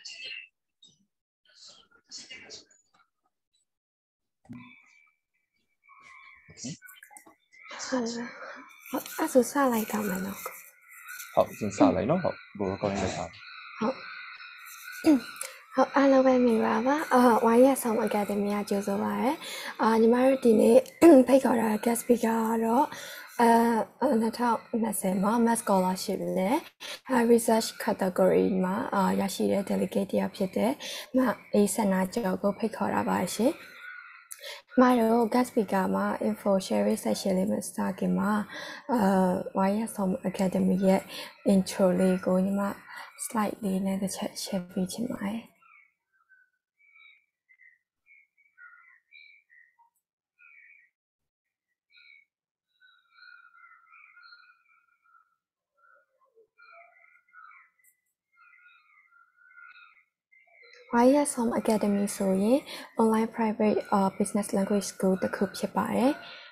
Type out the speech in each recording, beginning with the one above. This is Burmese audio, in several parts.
အဲ့ဆိုစလိုက်တော့မယ်နော်ဟုတ်စလိုက်နော်ဟုတ်ဘို recording လုပ်ထားဟုတ်အားလုံးပဲမင်္ဂလာပါဝိုင်းရဆောင် Academy ကကြိုဆိုပါရယ်ညီမတို့ဒီနေ့ဖိတ်ခေါ်တာ guest speaker ကတော့2020မှာ Mass Scholarship နဲ့ Research Category မှာရရှိတဲ့ delegate တယောက်ဖြစ်တဲ့မအေးစနာကျော်ကိုဖိတ်ခေါ်တာပါရှင်မတို့ guest speaker မှာ info sharing session လေးမှာစခင်မှာwire som academy ရဲ့ intro လေးကိုညီမ slide လေးနဲ့တစ်ချက် share ပေးချင်ပါတယ်wire som academy ဆိုရင် online private business language school တစ်ခုဖြစ်ပါတယ်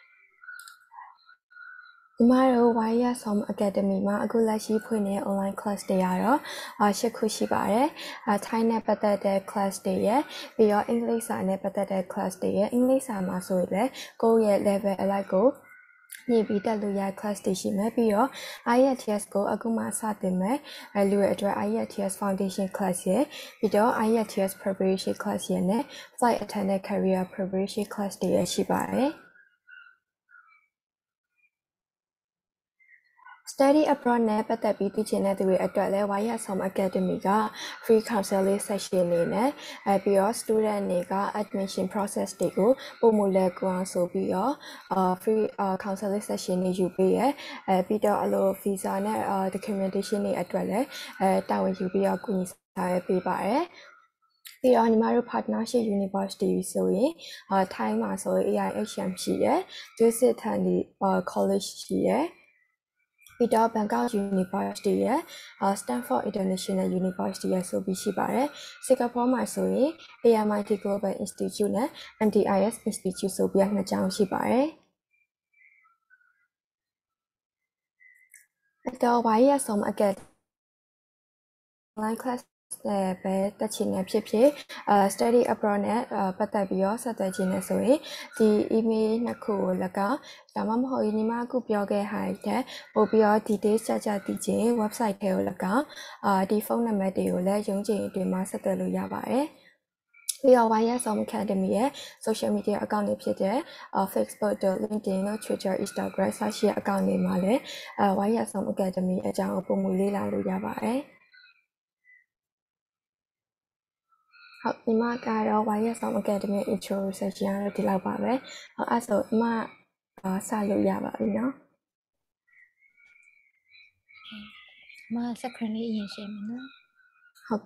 ညီမတို့ wire som academy မှာအခုလက်ရှိဖွင့်နေတဲ့ online class တွေကတော့8ခုရှိပါတယ်ထိုင်းနဲ့ပတ်သက်တဲ့ class တွေရယ်ပြီးတော့ English စာနဲ့ပတ်သက်တဲ့ class တွေရယ် English စာမှာဆိုရင်လည်းကိုယ့်ရဲ့ level အလိုက်ကိုညှိပြီးတက်လို့ရ class တွေရှိမယ်ပြီးတော့ IELTS ကိုအခုမှစတင်မယ်လူတွေအတွက် IELTS foundation class ရယ်ပြီးတော့ IELTS preparation class ရယ်နဲ့ flight attendant career preparation class တွေရရှိပါတယ်Study abroad နဲ့ပတ်သက်ပြီးသိချင်တဲ့သူတွေအတွက်လည်း Wire Som Academy က free counseling session တွေနဲ့ပြီးတော့ student တွေက admission process တွေကိုပုံမူလဲကွာဆိုပြီးတော့ free counseling session တွေယူပေးရပြီးတော့အလို visa နဲ့ documentation တွေအတွက်လည်းတာဝန်ယူပြီးတော့ကူညီဆောင်ရွက်ပေးပါတယ်ပြီးတော့ညီမတို့ partnership university ဆိုရင်ထိုင်းမှာဆိုရင် AIHM ရှိရယ် Joseph Thani College ရှိရယ်ပြီးတော့ Bangkok University ရဲ့ Stanford International University ရဲ့ဆိုပြီးရှိပါတယ်။ Singapore မှာဆိုရင် AMIT Global Institute နဲ့ MDIS Institute ဆိုပြီးနှစ်ကျောင်းရှိပါတယ်။အဲ့တော့ Wire Som Academy online class ပဲတက်ချင်နေဖြစ်ဖြစ်study abroad နဲ့ပတ်သက်ပြီးတော့ဆက်သွယ်ခြင်းနဲ့ဆိုရင်ဒီ email နှစ်ခုကို၎င်းဒါမှမဟုတ်ညီမအခုပြောခဲ့ဟာတဲ့ပို့ပြီးတော့ details ကြသိခြင်း website ထဲကို၎င်းဒီဖုန်းနံပါတ်တွေကိုလည်းရုံးချိန်အတွင်းမှာဆက်သွယ်လို့ရပါတယ်ပြီးတော့ Wire Som Academy ရဲ့ social media account တွေဖြစ်တဲ့ Facebook, LinkedIn, Twitter, Instagram စတဲ့ account တွေမှာလည်းWire Som Academy အကြောင်းကိုပုံမူလေ့လာလို့ရပါတယ်ဟုတ်ညီမကတော့ Wire Som Academy intro session ကတော့ဒီလောက်ပါပဲဟုတ်အဲ့ဆိုညီမစလို့ရပါပြီနော်မစခရလေးအရင်ရှင်းမယ်နော်ဟုတ်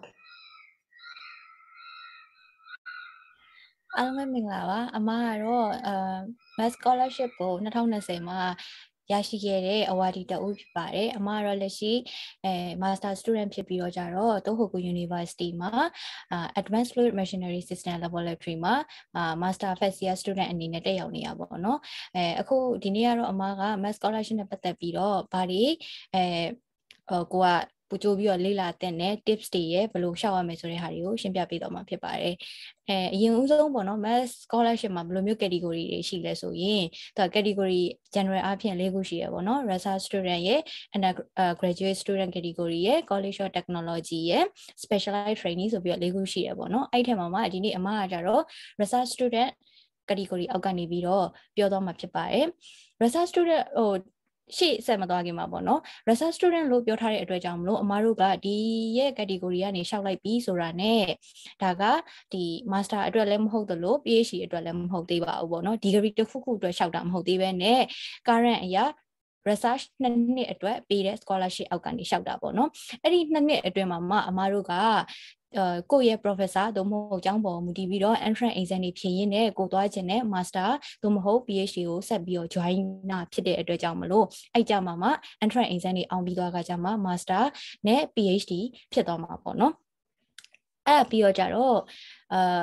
အားလုံးပဲမင်္ဂလာပါအမကတော့Mass Scholarship ကို2020မှာရရှိခဲ့တဲ့ awardee တဦးဖြစ်ပါတယ်အမကတော့လက်ရှိMaster Student ဖြစ်ပြီးတော့ကြတော့ Tohoku University မှာAdvanced Fluid Machinery System Laboratory မှာMaster First Year Student အနေနဲ့တက်ရောက်နေရပါတော့เนาะအခုဒီနေ့ကတော့အမက Mass Scholarship နဲ့ပတ်သက်ပြီးတော့ဗာဒီကိုကပူကြိုးပြီးတော့လေ့လာတဲ့ tips တွေရဲ့ဘယ်လိုရှောက်ရမယ်ဆိုတဲ့ဟာတွေကိုရှင်းပြပေးတော့မှာဖြစ်ပါတယ်အရင်ဦးဆုံးပေါ့နော် Mass Scholarship မှာဘယ်လိုမျိုး category တွေရှိလဲဆိုရင်သူက category general အဖြစ်၄ခုရှိရပေါ့နော် research student ရဲ့ undergraduate student category ရဲ့ college of technology ရဲ့ specialized trainee ဆိုပြီးတော့၄ခုရှိရပေါ့နော်အဲ့ထက်မှာဒီနေ့အမကကြတော့ research student category အောက်ကနေပြီးတော့ပြောသွားမှာဖြစ်ပါတယ် research student ရှေ့ဆက်မသွားခင်မှာပေါ့နော် research student လို့ပြောထားတဲ့အတွက်ကြောင့်မလို့အမားတို့ကဒီရဲ့ category ကနေရှောက်လိုက်ပြီးဆိုတာနဲ့ဒါကဒီ master အတွက်လည်းမဟုတ်သလို PhD အတွက်လည်းမဟုတ်သေးပါဘူးပေါ့နော် degree တစ်ခုခုအတွက်ရှောက်တာမဟုတ်သေးပဲနဲ့ current အရာ research 2နှစ်အတွက်ပေးတဲ့ scholarship အောက်ကနေရှောက်တာပေါ့နော်အဲ့ဒီ2နှစ်အတွင်းမှာအမားတို့ကကိုယ့်ရဲ့ professor သို့မဟုတ်ကျောင်းပေါ်မူတည်ပြီးတော့ entrance exam တွေဖြေရင်းနဲ့ကိုသွားခြင်းနဲ့ master သို့မဟုတ် PhD ကိုဆက်ပြီးတော့ join တာဖြစ်တဲ့အတွက်ကြောင့်မလို့အဲ့ကြမှာ entrance exam တွေအောင်ပြီးသွားကြမှာ master နဲ့ PhD ဖြစ်သွားမှာပေါ့နော်အဲ့ပြီးတော့ကြတော့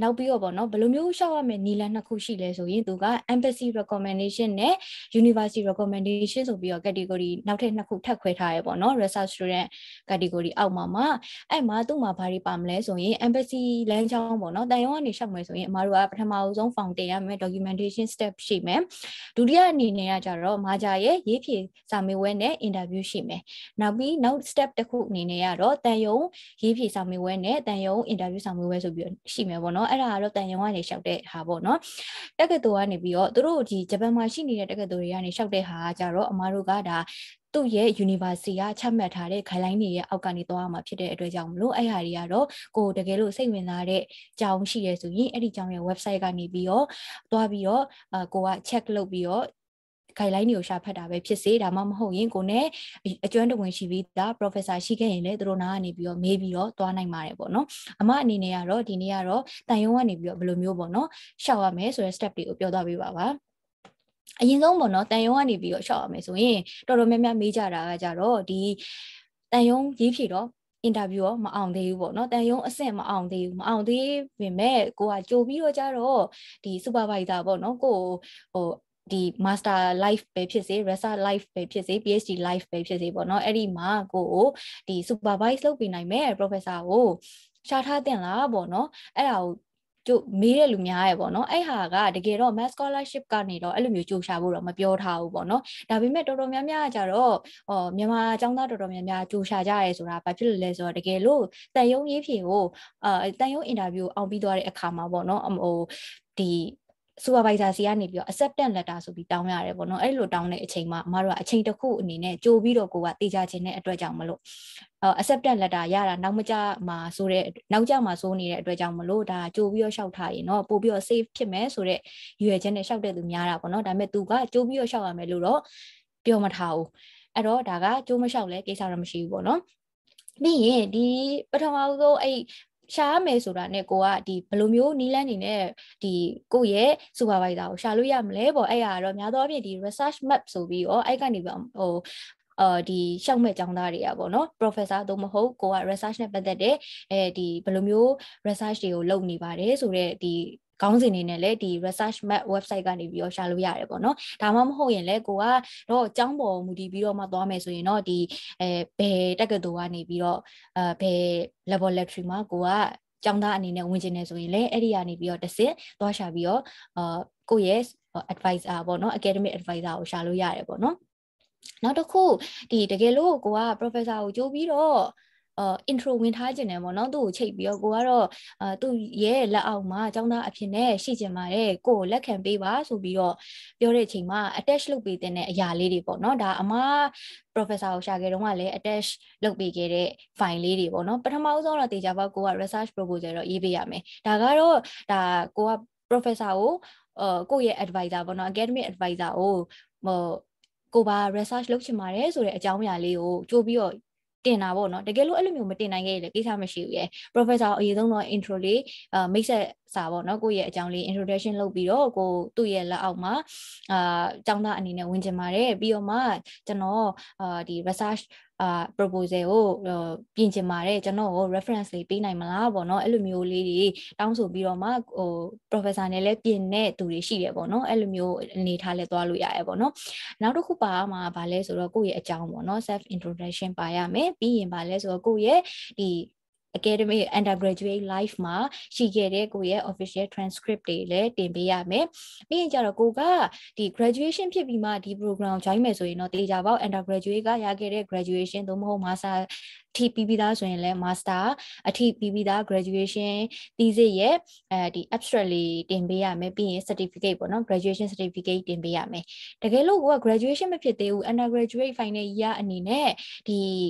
နောက်ပြီးတော့ပေါ့နော်ဘယ်လိုမျိုးရှောက်ရမယ်နီလန်းနှစ်ခုရှိလဲဆိုရင်သူက embassy recommendation နဲ့ university recommendation ဆိုပြီးတော့ category နောက်ထပ်နှစ်ခုထပ်ခွဲထားရပေါ့နော် research student category အောက်မှာအဲ့မှာသူ့မှာဘာတွေပါမလဲဆိုရင် embassy လမ်းကြောင်းပေါ့နော်တန်ရုံကနေရှောက်မယ်ဆိုရင်အမားတို့ကပထမအဆုံး form တင်ရမယ် documentation step ရှိမယ်ဒုတိယအနေနဲ့ကကြတော့မာဂျာရဲ့ရေးဖြေစာမေးပွဲနဲ့ interview ရှိမယ်နောက်ပြီးနောက် step တစ်ခုအနေနဲ့ကတော့တန်ရုံရေးဖြေစာမေးပွဲနဲ့တန်ရုံ interview စာမေးပွဲဆိုပြီးရှိမယ်ပေါ့နော်အဲ့ဒါကတော့တန်ရုံကနေရှောက်တဲ့ဟာပေါ့နော်တက္ကသိုလ်ကနေပြီးတော့သူတို့ဒီဂျပန်မှာရှိနေတဲ့တက္ကသိုလ်တွေကနေရှောက်တဲ့ဟာကကြတော့အမားတို့ကဒါသူ့ရဲ့ university ကချမှတ်ထားတဲ့ guideline တွေရဲ့အောက်ကနေသွားမှာဖြစ်တဲ့အတွက်ကြောင့်မလို့အဲ့ဟာတွေကတော့ကိုတကယ်လို့စိတ်ဝင်စားတဲ့ကြောင်းရှိရဆိုရင်အဲ့ဒီကြောင်းရဲ့ website ကနေပြီးတော့သွားပြီးတော့ကိုက check လုပ်ပြီးတော့guideline တွေကိုရှာဖတ်တာပဲဖြစ်စေဒါမှမဟုတ်ရင်ကိုနဲ့အကျွမ်းတဝင်ရှိပြီးသား professor ရှိခဲ့ရင်လည်းသူတို့နားကနေပြီးတော့မေးပြီးတော့သွားနိုင်ပါတယ်ပေါ့နော်အမအနေနဲ့ကတော့ဒီနေ့ကတော့တန်ရုံကနေပြီးတော့ဘယ်လိုမျိုးပေါ့နော်ရှောက်ရမယ်ဆိုတဲ့ step တွေကိုပြောသွားပေးပါပါအရင်ဆုံးပေါ့နော်တန်ရုံကနေပြီးတော့ရှောက်ရမယ်ဆိုရင်တော်တော်များများမေးကြတာကကြတော့ဒီတန်ရုံရေးဖြေတော့interview ရောမအောင်သေးဘူးပေါ့နော်တန်ရုံအဆင့်မအောင်သေးဘူးမအောင်သေးပေမဲ့ကိုကကြိုပြီးတော့ကြတော့ဒီ supervisor ပေါ့နော်ကိုဟိုဒီ master life ပဲဖြစ်စေ research life ပဲဖြစ်စေ PhD life ပဲဖြစ်စေပေါ့နော်အဲ့ဒီမှာကိုဒီ supervise လုပ်ပေးနိုင်မဲ့ professor ကိုရှာထားတင်လားပေါ့နော်အဲ့ဒါကိုကျို့မေးတဲ့လူများရဲ့ပေါ့နော်အဲ့ဟာကတကယ်တော့ mass scholarship ကနေတော့အဲ့လိုမျိုးကြိုရှာဖို့တော့မပြောထားဘူးပေါ့နော်ဒါပေမဲ့တော်တော်များများကကြတော့မြန်မာကျောင်းသားတော်တော်များများကြိုရှာကြရဲဆိုတာဘာဖြစ်လို့လဲဆိုတော့တကယ်လို့တန်ရုံရေးဖြေကိုတန်ရုံ interview အောင်ပြီးသွားတဲ့အခါမှာပေါ့နော်ဟိုဒီ supervisor စီကနေပြီးတော့ acceptance letter ဆိုပြီးတောင်းရတယ်ပေါ့နော်အဲ့လိုတောင်းတဲ့အချိန်မှာအမတို့ကအချိန်တစ်ခုအနေနဲ့ကြိုပြီးတော့ကိုကတေချာခြင်းတဲ့အတွက်ကြောင့်မလို့acceptance letter ရတာနောက်ကြမှာဆိုနေတဲ့အတွက်ကြောင့်မလို့ဒါကြိုပြီးတော့ရှောက်ထားရင်တော့ပို့ပြီးတော့ save ဖြစ်မယ်ဆိုတဲ့ရည်ရွယ်ချက်နဲ့ရှောက်တဲ့သူများတာပေါ့နော်ဒါပေမဲ့သူကကြိုပြီးတော့ရှောက်ရမယ်လို့တော့ပြောမထားဘူးအဲ့တော့ဒါကကြိုးမရှောက်လဲကိစ္စတော့မရှိဘူးပေါ့နော်ပြီးရင်ဒီပထမဆုံးအဲ့ရှာရမယ်ဆိုတာနဲ့ကိုကဒီဘယ်လိုမျိုးနီးလန်းနေနဲ့ဒီကိုရဲ့ supervisor ကိုရှာလို့ရမလဲပေါ့အဲ့ဟာတော့များသောအားဖြင့်ဒီ research map ဆိုပြီးတော့အဲ့ကနေပြီးဟိုဒီရှောက်မဲ့ကျောင်းသားတွေကပေါ့နော် professor သို့မဟုတ်ကိုက research နဲ့ပတ်သက်တဲ့ဒီဘယ်လိုမျိုး research တွေကိုလုပ်နေပါတယ်ဆိုတော့ဒီကောင်းစဉ်နေနဲ့လည်းဒီ research map website ကနေပြီးတော့ရှာလို့ရတယ်ပေါ့နော်ဒါမှမဟုတ်ရင်လည်းကိုကတော့ကျောင်းပေါ်မူတည်ပြီးတော့မှသွားမယ်ဆိုရင်တော့ဒီဘယ်တက္ကသိုလ်ကနေပြီးတော့ဘယ် laboratory မှာကိုကကျောင်းသားအနေနဲ့ဝင်ကျင်နေဆိုရင်လည်းအဲ့ဒီကနေပြီးတော့တစ်စစ်သွားရှာပြီးတော့ကိုရဲ့ advisor ပေါ့နော် academic advisor ကိုရှာလို့ရတယ်ပေါ့နော်နောက်တစ်ခုဒီတကယ်လို့ကိုက professor ကိုကြိုးပြီးတော့intro ဝင်ထားခြင်းတယ်ပေါ့နော်သူ့ကိုချိန်ပြီးတော့ကိုကတော့သူ့ရဲ့လက်အောက်မှာကျောင်းသားအဖြစ်နဲ့ရှိကျင်ပါတယ်ကိုကိုလက်ခံပေးပါဆိုပြီးတော့ပြောတဲ့အချိန်မှာ attach လုပ်ပေးတဲ့အရာလေးတွေပေါ့နော်ဒါအမ professor ကိုရှာခဲ့တော့ကလည်း attach လုပ်ပေးခဲ့တဲ့ file လေးတွေပေါ့နော်ပထမဆုံးတော့တေချာပေါက်ကိုက research proposal တော့ရေးပေးရမယ်ဒါကတော့ဒါကိုက professor ကိုကိုရဲ့ advisor ပေါ့နော် academic advisor ကိုပါ research လုပ်ချင်ပါတယ်ဆိုတဲ့အကြောင်းအရာလေးကိုကြိုးပြီးတော့တင်တာပေါ့နော်တကယ်လို့အဲ့လိုမျိုးမတင်နိုင်ခဲ့ရင်လည်းကိစ္စမရှိဘူးရယ် professor အရင်ဆုံးတော့ intro လေးမိတ်ဆက်စာပေါ့နော်ကိုယ့်ရဲ့အကြောင်းလေး introduction လုပ်ပြီးတော့ကိုသူ့ရဲ့လက်အောက်မှာကျောင်းသားအနေနဲ့ဝင်ကျင်ပါတယ်ပြီးတော့မှကျွန်တော်ဒီ research proposal ကိုပြင်ချင်ပါတယ်ကျွန်တော်ကို reference လေးပေးနိုင်မလားပေါ့နော်အဲ့လိုမျိုးလေးတွေတောင်းဆိုပြီးတော့မှprofessor နဲ့လည်းပြင်တဲ့သူတွေရှိတယ်ပေါ့နော်အဲ့လိုမျိုးအနေထားလဲသွားလို့ရရပေါ့နော်နောက်တစ်ခုပါမှာဗာလဲဆိုတော့ကိုယ့်ရဲ့အကြောင်းပေါ့နော် self introduction ပါရမယ်ပြီးရင်ဗာလဲဆိုတော့ကိုယ့်ရဲ့ဒီ academic undergraduate life မှာရှိခဲ့တဲ့ကိုယ့်ရဲ့ official transcript တွေလည်းတင်ပေးရမယ်ပြီးရင်ကျတော့ကိုကဒီ graduation ဖြစ်ပြီးမှဒီ program join မယ်ဆိုရင်တော့တေချာပေါက် undergraduate ကရခဲ့တဲ့ graduation သို့မဟုတ် master အထိပြီးသားဆိုရင်လည်း master အထိပြီးသား graduation thesis ရဲ့ဒီ abstract လေးတင်ပေးရမယ်ပြီးရင် certificate ပေါ့နော် graduation certificate တင်ပေးရမယ်တကယ်လို့ကိုက graduation မဖြစ်သေးဘူး undergraduate final year အနေနဲ့ဒီ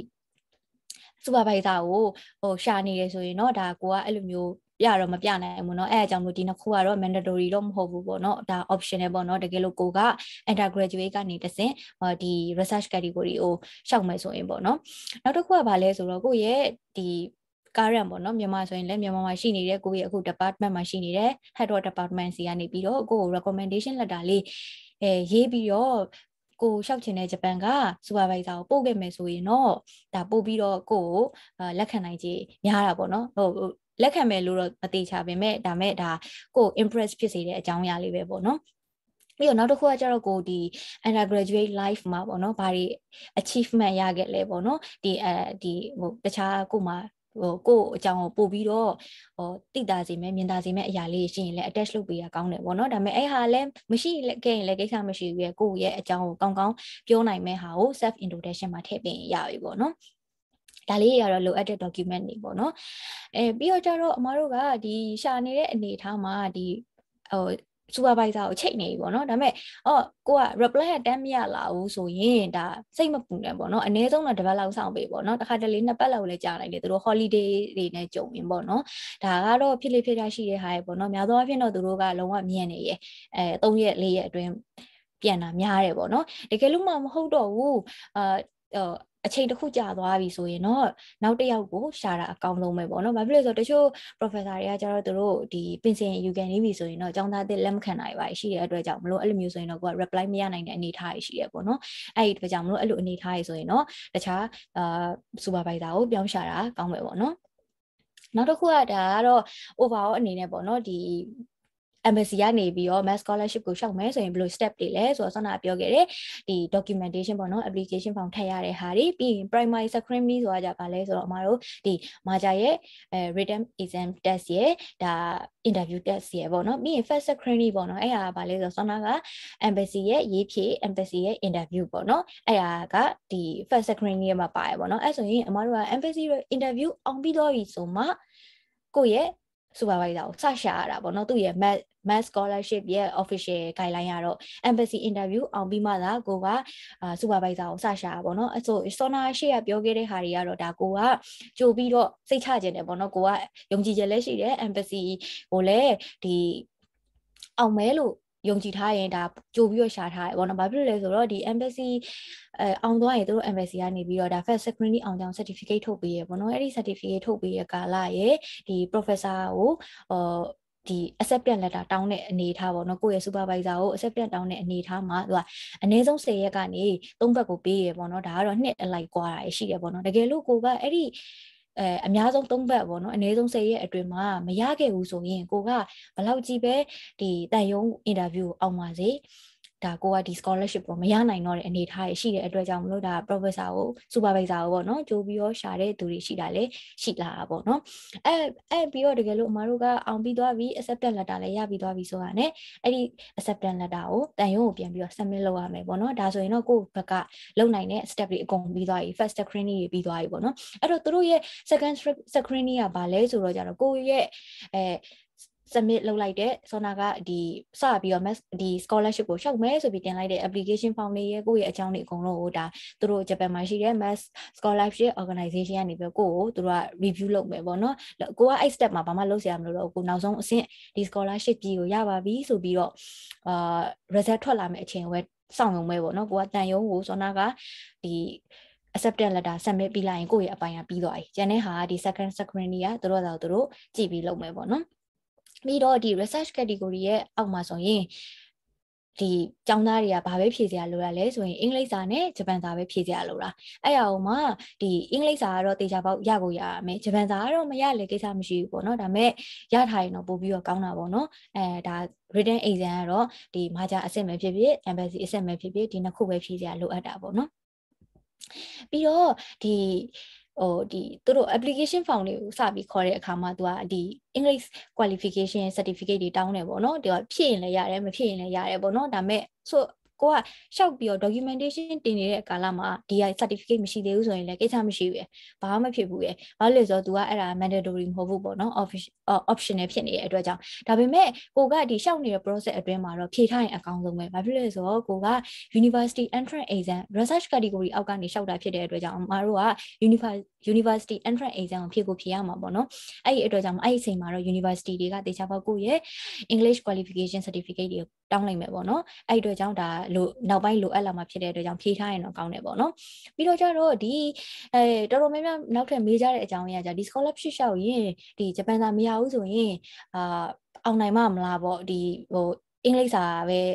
supervisor ကိုရှာနေရဆိုရင်တော့ဒါကိုကအဲ့လိုမျိုးပြတော့မပြနိုင်ဘူးเนาะအဲ့အကြောင်းလို့ဒီနှစ်ခုကတော့ mandatory တော့မဟုတ်ဘူးပေါ့เนาะဒါ optional ပေါ့เนาะတကယ်လို့ကိုက undergraduate ကနေတဆင့်ဒီ research category ကိုရှောက်မယ်ဆိုရင်ပေါ့เนาะနောက်တစ်ခုကဘာလဲဆိုတော့ကိုရဲ့ဒီ current ပေါ့เนาะမြန်မာဆိုရင်လည်းမြန်မာမှာရှိနေတဲ့ကိုရဲ့အခု department မှာရှိနေတဲ့ head of department စီကနေပြီးတော့ကို recommendation letter လေးရေးပြီးတော့ကိုရှောက်ချင်တဲ့ဂျပန်က supervisor ကိုပို့ခဲ့မယ်ဆိုရင်တော့ဒါပို့ပြီးတော့ကိုလက်ခံနိုင်ခြေများတာပေါ့နော်လက်ခံမယ်လို့တော့မတိချပေမဲ့ဒါမဲ့ဒါကို impress ဖြစ်စေတဲ့အကြောင်းအရာလေးပဲပေါ့နော်ပြီးတော့နောက်တစ်ခုကကျတော့ကိုဒီ undergraduate life မှာပေါ့နော်ဘာတွေ achievement ရခဲ့လဲပေါ့နော်ဒီဟိုတခြားကိုမှကိုအကြောင်းကိုပို့ပြီးတော့တိတာစီမဲ့မြင်တာစီမဲ့အရာလေးရှိရင်လည်း attach လုပ်ပေးရကောင်းတယ်ပေါ့နော်ဒါပေမဲ့အဲ့ဟာလည်းမရှိခဲ့ရင်လည်းကိစ္စမရှိဘူးရဲ့ကိုရဲ့အကြောင်းကိုကောင်းကောင်းပြောနိုင်မဲ့ဟာကို self introduction မှာထည့်ပေးရပြီပေါ့နော်ဒါလေးရတော့လိုအပ်တဲ့ document တွေပေါ့နော်ပြီးတော့ကျတော့အမတို့ကဒီရှာနေတဲ့အနေအထားမှာဒီsupervisor ကိုချိန်နေပြီပေါ့နော်ဒါပေမဲ့ကိုက reply တန်းမရလာဘူးဆိုရင်ဒါစိတ်မပူနဲ့ပေါ့နော်အနည်းဆုံးတော့တစ်ပတ်လောက်စောင့်ပေးပေါ့နော်တစ်ခါတလေနှစ်ပတ်လောက်လည်းကြာနိုင်တယ်သူတို့ holiday တွေနဲ့ကြုံရင်ပေါ့နော်ဒါကတော့ဖြစ်လေဖြစ်တာရှိတဲ့ဟာရေပေါ့နော်များသောအားဖြင့်တော့သူတို့ကလုံးဝမြင်နေရ3ရက်4ရက်အတွင်းပြန်တာများတယ်ပေါ့နော်တကယ်လို့မှမဟုတ်တော့ဘူးအချိန်တစ်ခုကြာသွားပြီဆိုရင်တော့နောက်တစ်ယောက်ကိုရှာတာအကောင်းဆုံးပဲပေါ့နော်။ဘာဖြစ်လို့လဲဆိုတော့တချို့ professor တွေကကျတော့သူတို့ဒီပင်စင်ယူကန်နေပြီဆိုရင်တော့အကြောင်းသားတစ်လက်မခံနိုင်ပါရှိတဲ့အတွက်ကြောင့်မလို့အဲ့လိုမျိုးဆိုရင်တော့ကိုက reply မရနိုင်တဲ့အနေအထားရှိရပေါ့နော်။အဲ့ဒီအတွက်ကြောင့်မလို့အဲ့လိုအနေအထားဆိုရင်တော့တခြားsupervisor ကိုပြောင်းရှာတာကောင်းပဲပေါ့နော်။နောက်တစ်ခုကဒါကတော့ overall အနေနဲ့ပေါ့နော်ဒီembassy ကနေပြီးတော့ mass scholarship ကိုရှောက်မယ်ဆိုရင်ဘယ်လို step တွေလဲဆိုတော့ဆောနာပြောခဲ့တယ်ဒီ documentation ပေါ့နော် application form ထည့်ရတဲ့ဟာတွေပြီးရင် primary secondary ဆိုတာကြပါလဲဆိုတော့အမတို့ဒီမာဂျာရဲ့written exam test ရဲ့ဒါ interview test ရဲ့ပေါ့နော်ပြီးရင် first secondary ပေါ့နော်အဲ့ဟာကဘာလဲဆိုတော့ဆောနာက embassy ရဲ့ရေးဖြည့် embassy ရဲ့ interview ပေါ့နော်အဲ့ဟာကဒီ first secondary ရဲ့မှာပါတယ်ပေါ့နော်အဲ့ဆိုရင်အမတို့က embassy interview အောင်ပြီးတော့ပြီဆိုမှကိုယ့်ရဲ့ supervisor ကိုစရှာရတာပေါ့နော်သူ့ရဲ့ mass scholarship ရဲ့ official guideline ကတော့ embassy interview အောင်ပြီးမှသာကိုကsupervisor ကိုစရှာရပါတော့အဲ့ဆို Sona ရှေ့ကပြောခဲ့တဲ့ဟာတွေကတော့ဒါကိုကကြိုပြီးတော့စိတ်ချခြင်းတယ်ပေါ့နော်ကိုကယုံကြည်ချက်လည်းရှိတယ် embassy ကိုလည်းဒီအောင်မဲလို့ယုံကြည်ထားရင်ဒါကြိုပြီးတော့ရှာထားရပေါ့နော်ဘာဖြစ်လို့လဲဆိုတော့ဒီ embassy အောင်သွားရင်သူတို့ embassy ကနေပြီးတော့ဒါ first secondary အောင်ကြောင်း certificate ထုတ်ပေးရပေါ့နော်အဲ့ဒီ certificate ထုတ်ပေးရကာလရဲ့ဒီ professor ကိုဒီ acceptance letter တောင်းတဲ့အနေအထားပေါ့နော်ကိုယ့်ရဲ့ supervisor ကို acceptance တောင်းတဲ့အနေအထားမှာသူကအနည်းဆုံး10ရက်ကနေ3ဘက်ကိုပေးရပေါ့နော်ဒါကတော့နှစ်အလိုက်ကွာတာရှိတယ်ပေါ့နော်တကယ်လို့ကိုကအဲ့ဒီအများဆုံး3ဘက်ပေါ့နော်အနည်းဆုံး10ရက်အတွင်းမှာမရခဲ့ဘူးဆိုရင်ကိုကဘလောက်ကြီးပဲဒီတန်ယုံ interview အောင်ပါစေဒါကိုကဒီ scholarship ကိုမရနိုင်တော့တဲ့အနေအထားရှိတဲ့အတွက်ကြောင့်မလို့ဒါ professor ကို supervisor ကိုပေါ့နော်ကြိုးပြီးတော့ရှာတဲ့သူတွေရှိတာလေရှိလာတာပေါ့နော်အဲ့ပြီးတော့တကယ်လို့အမတို့ကအောင်ပြီးသွားပြီ acceptance letter လည်းရပြီးသွားပြီဆိုတာနဲ့အဲ့ဒီ acceptance letter ကိုတန်ရုံးကိုပြန်ပြီးတော့ submit လုပ်ရမယ်ပေါ့နော်ဒါဆိုရင်တော့ကိုယ့်ဘက်ကလုံနိုင်တဲ့ step တွေအကုန်ပြီးသွားပြီ first screening တွေပြီးသွားပြီပေါ့နော်အဲ့တော့သူတို့ရဲ့ second screening ကဘာလဲဆိုတော့ကြတော့ကိုယ့်ရဲ့submit လုပ်လိုက်တဲ့ Sona ကဒီစပြီးတော့ ဒီ scholarship ကိုရှောက်မယ်ဆိုပြီးတင်လိုက်တဲ့ application form တွေရဲ့ကိုယ့်ရဲ့အကြောင်းတွေအကုန်လုံးကိုဒါသူတို့ဂျပန်မှာရှိတဲ့ mass scholarship organization ကနေပြီးကိုယ့်ကိုသူတို့က review လုပ်မယ်ပေါ့နော်ကိုကအဲ့ step မှာဘာမှလုပ်စရာမလိုတော့ကိုနောက်ဆုံးအဆင့်ဒီ scholarship ကြီးကိုရပါပြီဆိုပြီးတော့result ထွက်လာမယ့်အချိန်ဝဲစောင့်ရုံပဲပေါ့နော်ကိုကတန်ရုံးကို Sona ကဒီ acceptance letter submit ပြီးလိုက်ရင်ကိုယ့်ရဲ့အပိုင်းကပြီးသွားပြီကျန်တဲ့ဟာဒီ second screening ကသူတို့ကြည့်ပြီးလုပ်မယ်ပေါ့နော်ပြီးတော့ဒီ research category ရဲ့အောက်မှာဆိုရင်ဒီကျောင်းသားတွေကဘာပဲဖြည့်စရာလိုတာလဲဆိုရင်အင်္ဂလိပ်စာနဲ့ဂျပန်စာပဲဖြည့်စရာလိုတာအဲ့အအောင်မှာဒီအင်္ဂလိပ်စာကတော့တေချာပေါက်ရကိုရမယ်ဂျပန်စာကတော့မရလေကိစ္စမရှိဘူးပေါ့နော်ဒါပေမဲ့ရထားရင်တော့ပို့ပြီးတော့ကောင်းတာပေါ့နော်ဒါ written exam ကတော့ဒီမာဂျာအဆင့်ပဲဖြစ်ဖြစ် embassy အဆင့်ပဲဖြစ်ဖြစ်ဒီနှစ်ခုပဲဖြည့်စရာလိုအပ်တာပေါ့နော်ပြီးတော့ဒီသူတို့ application form တွေကိုစပြီးခေါ်တဲ့အခါမှာသူကဒီ English qualification certificate တွေတောင်းတယ်ပေါ့နော်သူကဖြည့်ရင်လည်းရတယ်မဖြည့်ရင်လည်းရတယ်ပေါ့နော်ဒါပေမဲ့ဆိုကိုကရှောက်ပြီးတော့ documentation တင်နေတဲ့ကာလမှာဒီ certificate မရှိသေးဘူးဆိုရင်လည်းကိစ္စမရှိဘူးဘာမှမဖြစ်ဘူးဘာလို့လဲဆိုတော့ तू ကအဲ့ဒါ mandatory မဟုတ်ဘူးပေါ့နော် optional ဖြစ်နေတဲ့အတွက်ကြောင့်ဒါပေမဲ့ကိုကဒီရှောက်နေတဲ့ process အတွင်းမှာတော့ဖြေထားရင်အကောင်းဆုံးပဲဘာဖြစ်လဲဆိုတော့ကိုက university entrance exam research category အောက်ကနေရှောက်တာဖြစ်တဲ့အတွက်ကြောင့်အမတို့က university entrance exam ကိုဖြေရမှာပေါ့နော်အဲ့ဒီအတွက်ကြောင့်အဲ့ဒီအချိန်မှာတော့ university တွေကတေချာပေါက်ကိုရဲ့ English qualification certificate တွေတောင်းလိုက်မယ်ပေါ့နော်အဲ့ဒီအတွက်ကြောင့်ဒါနောက်ပိုင်းလိုအပ်လာမှာဖြစ်တဲ့အတွက်ကြောင့်ဖြေထားရင်တော့ကောင်းတယ်ပေါ့နော်ပြီးတော့ကျတော့ဒီတော်တော်များများနောက်ထပ်မေးကြတဲ့အကြောင်းအရာကြဒီ scholarship ရှောက်ရင်ဒီဂျပန်စာမရဘူးဆိုရင်အောင်နိုင်မှာမလားပေါ့ဒီအင်္ဂလိပ်စာပဲ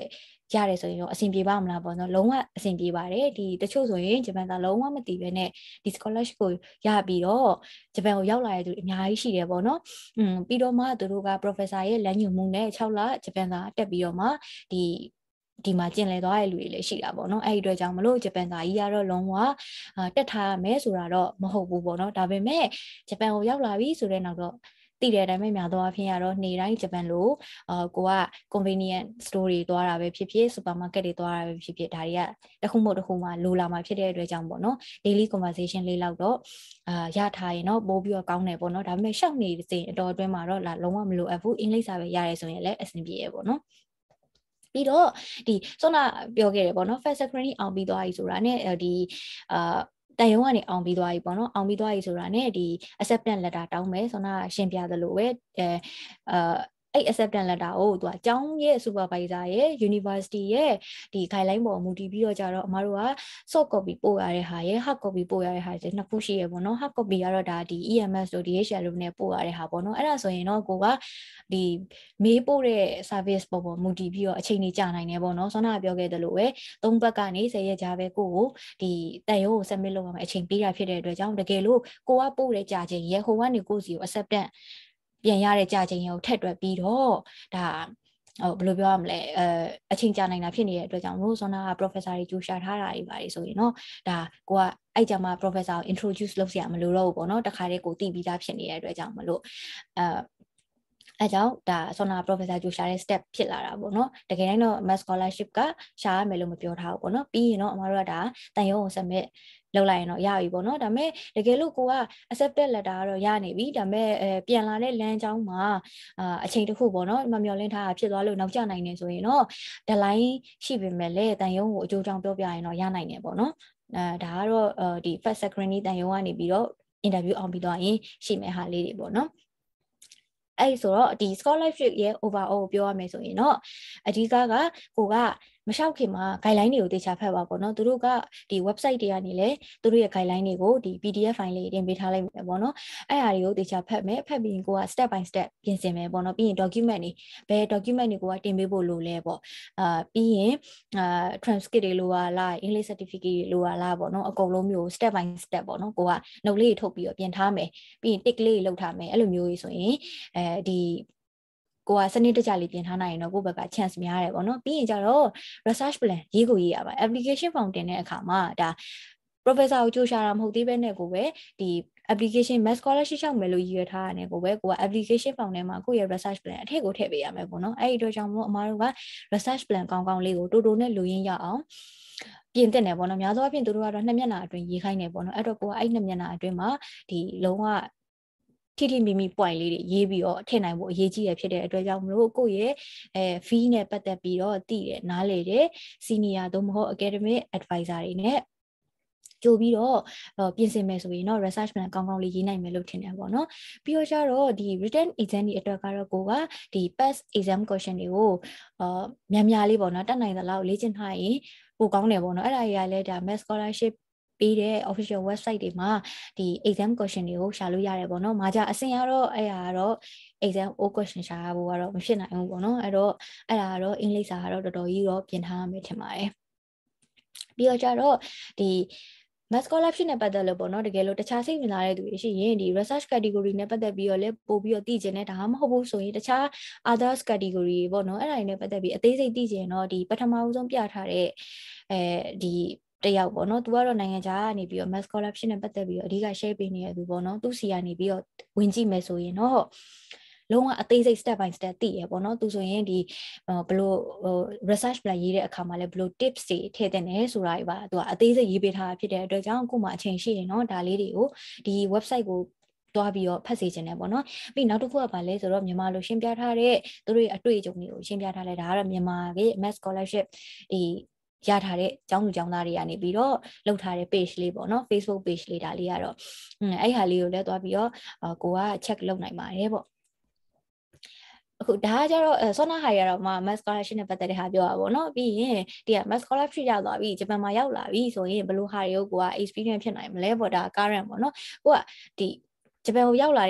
ရတယ်ဆိုရင်တော့အဆင်ပြေပါမလားပေါ့နော်လုံးဝအဆင်ပြေပါတယ်ဒီတချို့ဆိုရင်ဂျပန်သားလုံးဝမသိဘဲနဲ့ဒီ scholarship ကိုရပြီးတော့ဂျပန်ကိုရောက်လာတဲ့သူအများကြီးရှိတယ်ပေါ့နော်ပြီးတော့မှသူတို့က professor ရဲ့လမ်းညွှန်မှုနဲ့6လဂျပန်သားတက်ပြီးတော့မှဒီမှာကျင်လည်သွားတဲ့လူတွေလည်းရှိတာပေါ့နော်အဲ့ဒီအတွက်ကြောင့်မလို့ဂျပန်သားကြီးကတော့လုံးဝတက်ထားရမယ်ဆိုတာတော့မဟုတ်ဘူးပေါ့နော်ဒါပေမဲ့ဂျပန်ကိုရောက်လာပြီဆိုတဲ့နောက်တော့တည်တဲ့အတိုင်းပဲများသောအားဖြင့်ကတော့နေတိုင်းဂျပန်လိုကိုက convenient store တွေသွားတာပဲဖြစ်ဖြစ် supermarket တွေသွားတာပဲဖြစ်ဖြစ်ဒါတွေကတစ်ခုမဟုတ်တစ်ခုမှလိုလာမှာဖြစ်တဲ့အတွက်ကြောင့်ပေါ့နော် daily conversation လေးလောက်တော့ရထားရင်တော့ပို့ပြီးတော့ကောင်းတယ်ပေါ့နော်ဒါပေမဲ့ရှောက်နေစဉ်အတော်အတွင်းမှာတော့လုံးဝမလိုအပ်ဘူးအင်္ဂလိပ်စာပဲရတယ်ဆိုရင်လည်းအဆင်ပြေရပေါ့နော်ပြီးတော့ဒီစောနပြောခဲ့တယ်ပေါ့နော် first secretary အောင်ပြီးသွားပြီဆိုတာ ਨੇ ဒီတန်ရုံကနေအောင်ပြီးသွားပြီပေါ့နော်အောင်ပြီးသွားပြီဆိုတာ ਨੇ ဒီ acceptance letter တောင်းမယ်ဆိုတော့ရှင်းပြသလိုပဲအဲ့ acceptance letter ကိုသူကအကျောင်းရဲ့ supervisor ရဲ့ university ရဲ့ဒီ guideline ပေါ်မူတည်ပြီးတော့ကြတော့အမတို့က soft copy ပို့ရတဲ့ဟာရဲ့ hard copy ပို့ရတဲ့ဟာတွေနှစ်ခုရှိရပေါ့နော် hard copy ကတော့ဒါဒီ EMS တို့ DHL တို့နဲ့ပို့ရတဲ့ဟာပေါ့နော်အဲ့ဒါဆိုရင်တော့ကိုကဒီမေးပို့တဲ့ service ပေါ်မူတည်ပြီးတော့အချိန်ကြီးကြာနိုင်တယ်ပေါ့နော်ဆောနာပြောခဲ့သလိုပဲ3ဘက်ကနေ10ရက်ကြာပဲကိုဒီတန်ရုံးကို submit လုပ်ရမယ်အချိန်ပေးတာဖြစ်တဲ့အတွက်ကြောင့်တကယ်လို့ကိုကပို့တဲ့ကြာချိန်ရဲ့ဟိုကနေကိုစီကို acceptanceပြန်ရတဲ့ကြာချိန်ကိုထက်တွက်ပြီးတော့ဒါဘယ်လိုပြောရမလဲအချိန်ကြာနိုင်တာဖြစ်နေတဲ့အတွက်ကြောင့်လို့ဆောနာက professor တွေကြိုရှာထားတာတွေပါတယ်ဆိုရင်တော့ဒါကိုကအဲ့ကြမှာ professor ကို introduce လုပ်စရာမလိုတော့ဘူးပေါ့နော်တခါတည်းကိုတည်ပြီးသားဖြစ်နေတဲ့အတွက်ကြောင့်မလို့အဲကြောင့်ဒါဆောနာ professor ကြိုရှာတဲ့ step ဖြစ်လာတာပေါ့နော်တကယ်တော့ mass scholarship ကရှာရမယ်လို့မပြောထားဘူးပေါ့နော်ပြီးရင်တော့အမတို့ကဒါတန်ရုံးကို submitလောက်လိုက်ရင်တော့ရပြီပေါ့နော်ဒါပေမဲ့တကယ်လို့ကိုက accepted letter ကတော့ရနေပြီဒါပေမဲ့ပြန်လာတဲ့လမ်းကြောင်းမှာအချိန်တစ်ခုပေါ့နော်မမျှော်လင့်ထားတာဖြစ်သွားလို့နောက်ကျနိုင်နေဆိုရင်တော့ deadline ရှိပေမဲ့လည်းတန်ရုံးကိုအကျိုးကြောင့်ပြောပြရင်တော့ရနိုင်တယ်ပေါ့နော်ဒါကတော့ဒီ first secretary တန်ရုံးကနေပြီးတော့ interview အောင်ပြီးသွားရင်ရှိမဲ့ဟာလေးတွေပေါ့နော်အဲ့ဆိုတော့ဒီ scholarship ရဲ့ overall ကိုပြောရမယ်ဆိုရင်တော့အဓိကကိုကမလျှောက်ခင်မှာ guideline တွေကိုတေချာဖတ်ပါပေါ့နော်သူတို့ကဒီ website တွေကနေလည်းသူတို့ရဲ့ guideline တွေကိုဒီ PDF file လေးတင်ပေးထားလိုက်မယ်ပေါ့နော်အဲ့ဟာတွေကိုတေချာဖတ်မယ်ဖတ်ပြီးရင်ကိုက step by step ပြင်ဆင်မယ်ပေါ့နော်ပြီးရင် document တွေဘယ် document တွေကိုတင်ပေးဖို့လိုလဲပေါ့ပြီးရင်transcript တွေလိုလား English certificate တွေလိုလားပေါ့နော်အကုန်လုံးမျိုး step by step ပေါ့နော်ကိုက note လေးထုတ်ပြီးတော့ပြင်ထားမယ်ပြီးရင် tick လေးလောက်ထားမယ်အဲ့လိုမျိုးကြီးဆိုရင်ဒီကိုကစနစ်တကျလေးပြင်ထားနိုင်ရင်တော့ကိုယ့်ဘက်က chance များတယ်ပေါ့နော်ပြီးရင်ကျတော့ research plan ရေးကိုရေးရပါ application form တင်တဲ့အခါမှာဒါ professor ကိုကြိုးရှာတာမဟုတ်သေးပဲနဲ့ကိုပဲဒီ application mass scholarship ရှောက်မယ်လို့ရည်ရွယ်ထားတာနဲ့ကိုပဲကိုက application form ထဲမှာကိုယ့်ရဲ့ research plan အထည့်ကိုထည့်ပေးရမယ်ပေါ့နော်အဲ့ဒီအတွက်ကြောင့်မို့အမားတို့က research plan ကောင်းကောင်းလေးကိုတိုးတိုးနဲ့လူရင်းရအောင်ပြင်တင်တယ်ပေါ့နော်များသောအားဖြင့်တို့ကတော့2မျက်နှာအတွင်းရေးခိုင်းတယ်ပေါ့နော်အဲ့တော့ကိုကအဲ့2မျက်နှာအတွင်းမှာဒီလုံးဝထိမိမိ point လေးတွေရေးပြီးတော့ထည့်နိုင်ဖို့အရေးကြီးရဖြစ်တဲ့အတွက်ကြောင့်မလို့ကိုယ့်ရဲ့fee နဲ့ပတ်သက်ပြီးတော့တည်တယ်နားလေတယ် senior သို့မဟုတ် academic advisor တွေနဲ့ကြိုပြီးတော့ပြင်ဆင်မယ်ဆိုရင်တော့ research plan ကောင်းကောင်းလေးရေးနိုင်မယ်လို့ထင်တယ်ပေါ့နော်ပြီးတော့ကျတော့ဒီ written exam တွေအတွက်ကတော့ကိုကဒီ past exam question တွေကိုများလေးပေါ့နော်တတ်နိုင်သလောက်လေ့ကျင့်ထားရင်ပိုကောင်းတယ်ပေါ့နော်အဲ့ဒါကြီးကလည်းဒါ mass scholarshipပေးတဲ့ official website တွေမှာဒီ exam question တွေကိုရှာလို့ရတယ်ပေါ့နော်။မာကြအစင်ကတော့အဲ့ဒါကတော့ exam o question ရှာဖို့ကတော့မဖြစ်နိုင်ဘူးပေါ့နော်။အဲ့ဒါကတော့အင်္ဂလိပ်စာကတော့တော်တော်ကြီးတော့ပြင်ထားရမယ်ထင်ပါတယ်။ပြီးတော့ကျတော့ဒီ mass scholarship နဲ့ပတ်သက်လို့ပေါ့နော်တကယ်လို့တခြားစိတ်ဝင်စားတဲ့သူတွေရှိရင်ဒီ research category နဲ့ပတ်သက်ပြီးတော့လည်းပို့ပြီးတော့သိကျင်တယ်ဒါမှမဟုတ်ဘူးဆိုရင်တခြား others category ပေါ့နော်အဲ့ဒါတွေနဲ့ပတ်သက်ပြီးအသေးစိတ်သိကျင်တော့ဒီပထမဆုံးပြထားတဲ့ဒီတယောက်ပေါ့နော်သူကတော့နိုင်ငံခြားကနေပြီးတော့ mass scholarship နဲ့ပတ်သက်ပြီးတော့အဓိက share ပေးနေရသူပေါ့နော်သူစီကနေပြီးတော့ဝင်ကြည့်မယ်ဆိုရင်တော့လုံးဝအသေးစိတ် step by step သိရပေါ့နော်သူဆိုရင်ဒီဘလို့ research plan ရေးတဲ့အခါမှာလည်းဘလို့ tips တွေထည့်တဲ့နယ်ဆိုတာတွေပါသူကအသေးစိတ်ရေးပေးထားတာဖြစ်တဲ့အတွက်ကြောင့်ကို့မှာအချိန်ရှိရင်တော့ဒါလေးတွေကိုဒီ website ကိုတွားပြီးတော့ဖတ်စေချင်တယ်ပေါ့နော်ပြီးနောက်တစ်ခုကဘာလဲဆိုတော့မြန်မာလိုရှင်းပြထားတဲ့သူတို့ရဲ့အတွေ့အကြုံတွေကိုရှင်းပြထားလဲဒါကတော့မြန်မာရဲ့ mass scholarship ဒီရထားတဲ့ကျောင်းသူကျောင်းသားတွေကနေပြီးတော့လုပ်ထားတဲ့ page လေးပေါ့နော် Facebook page လေးဒါလေးကတော့အဲ့ဟာလေးကိုလည်းတွားပြီးတော့ကိုက check လုပ်နိုင်ပါတယ်ပေါ့အခုဒါကကြတော့ဆောနာဟာရတော့မှ mass scholarship နဲ့ပတ်သက်တဲ့ဟာပြောတာပေါ့နော်ပြီးရင်ဒီက mass scholarship ရောက်သွားပြီဂျပန်မှာရောက်လာပြီဆိုရင်ဘယ်လိုဟာတွေကိုက experience ဖြစ်နိုင်မလဲပေါ့ဒါ current ပေါ့နော်ကိုကဒီဂျပန်ကိုရောက်လာတဲ့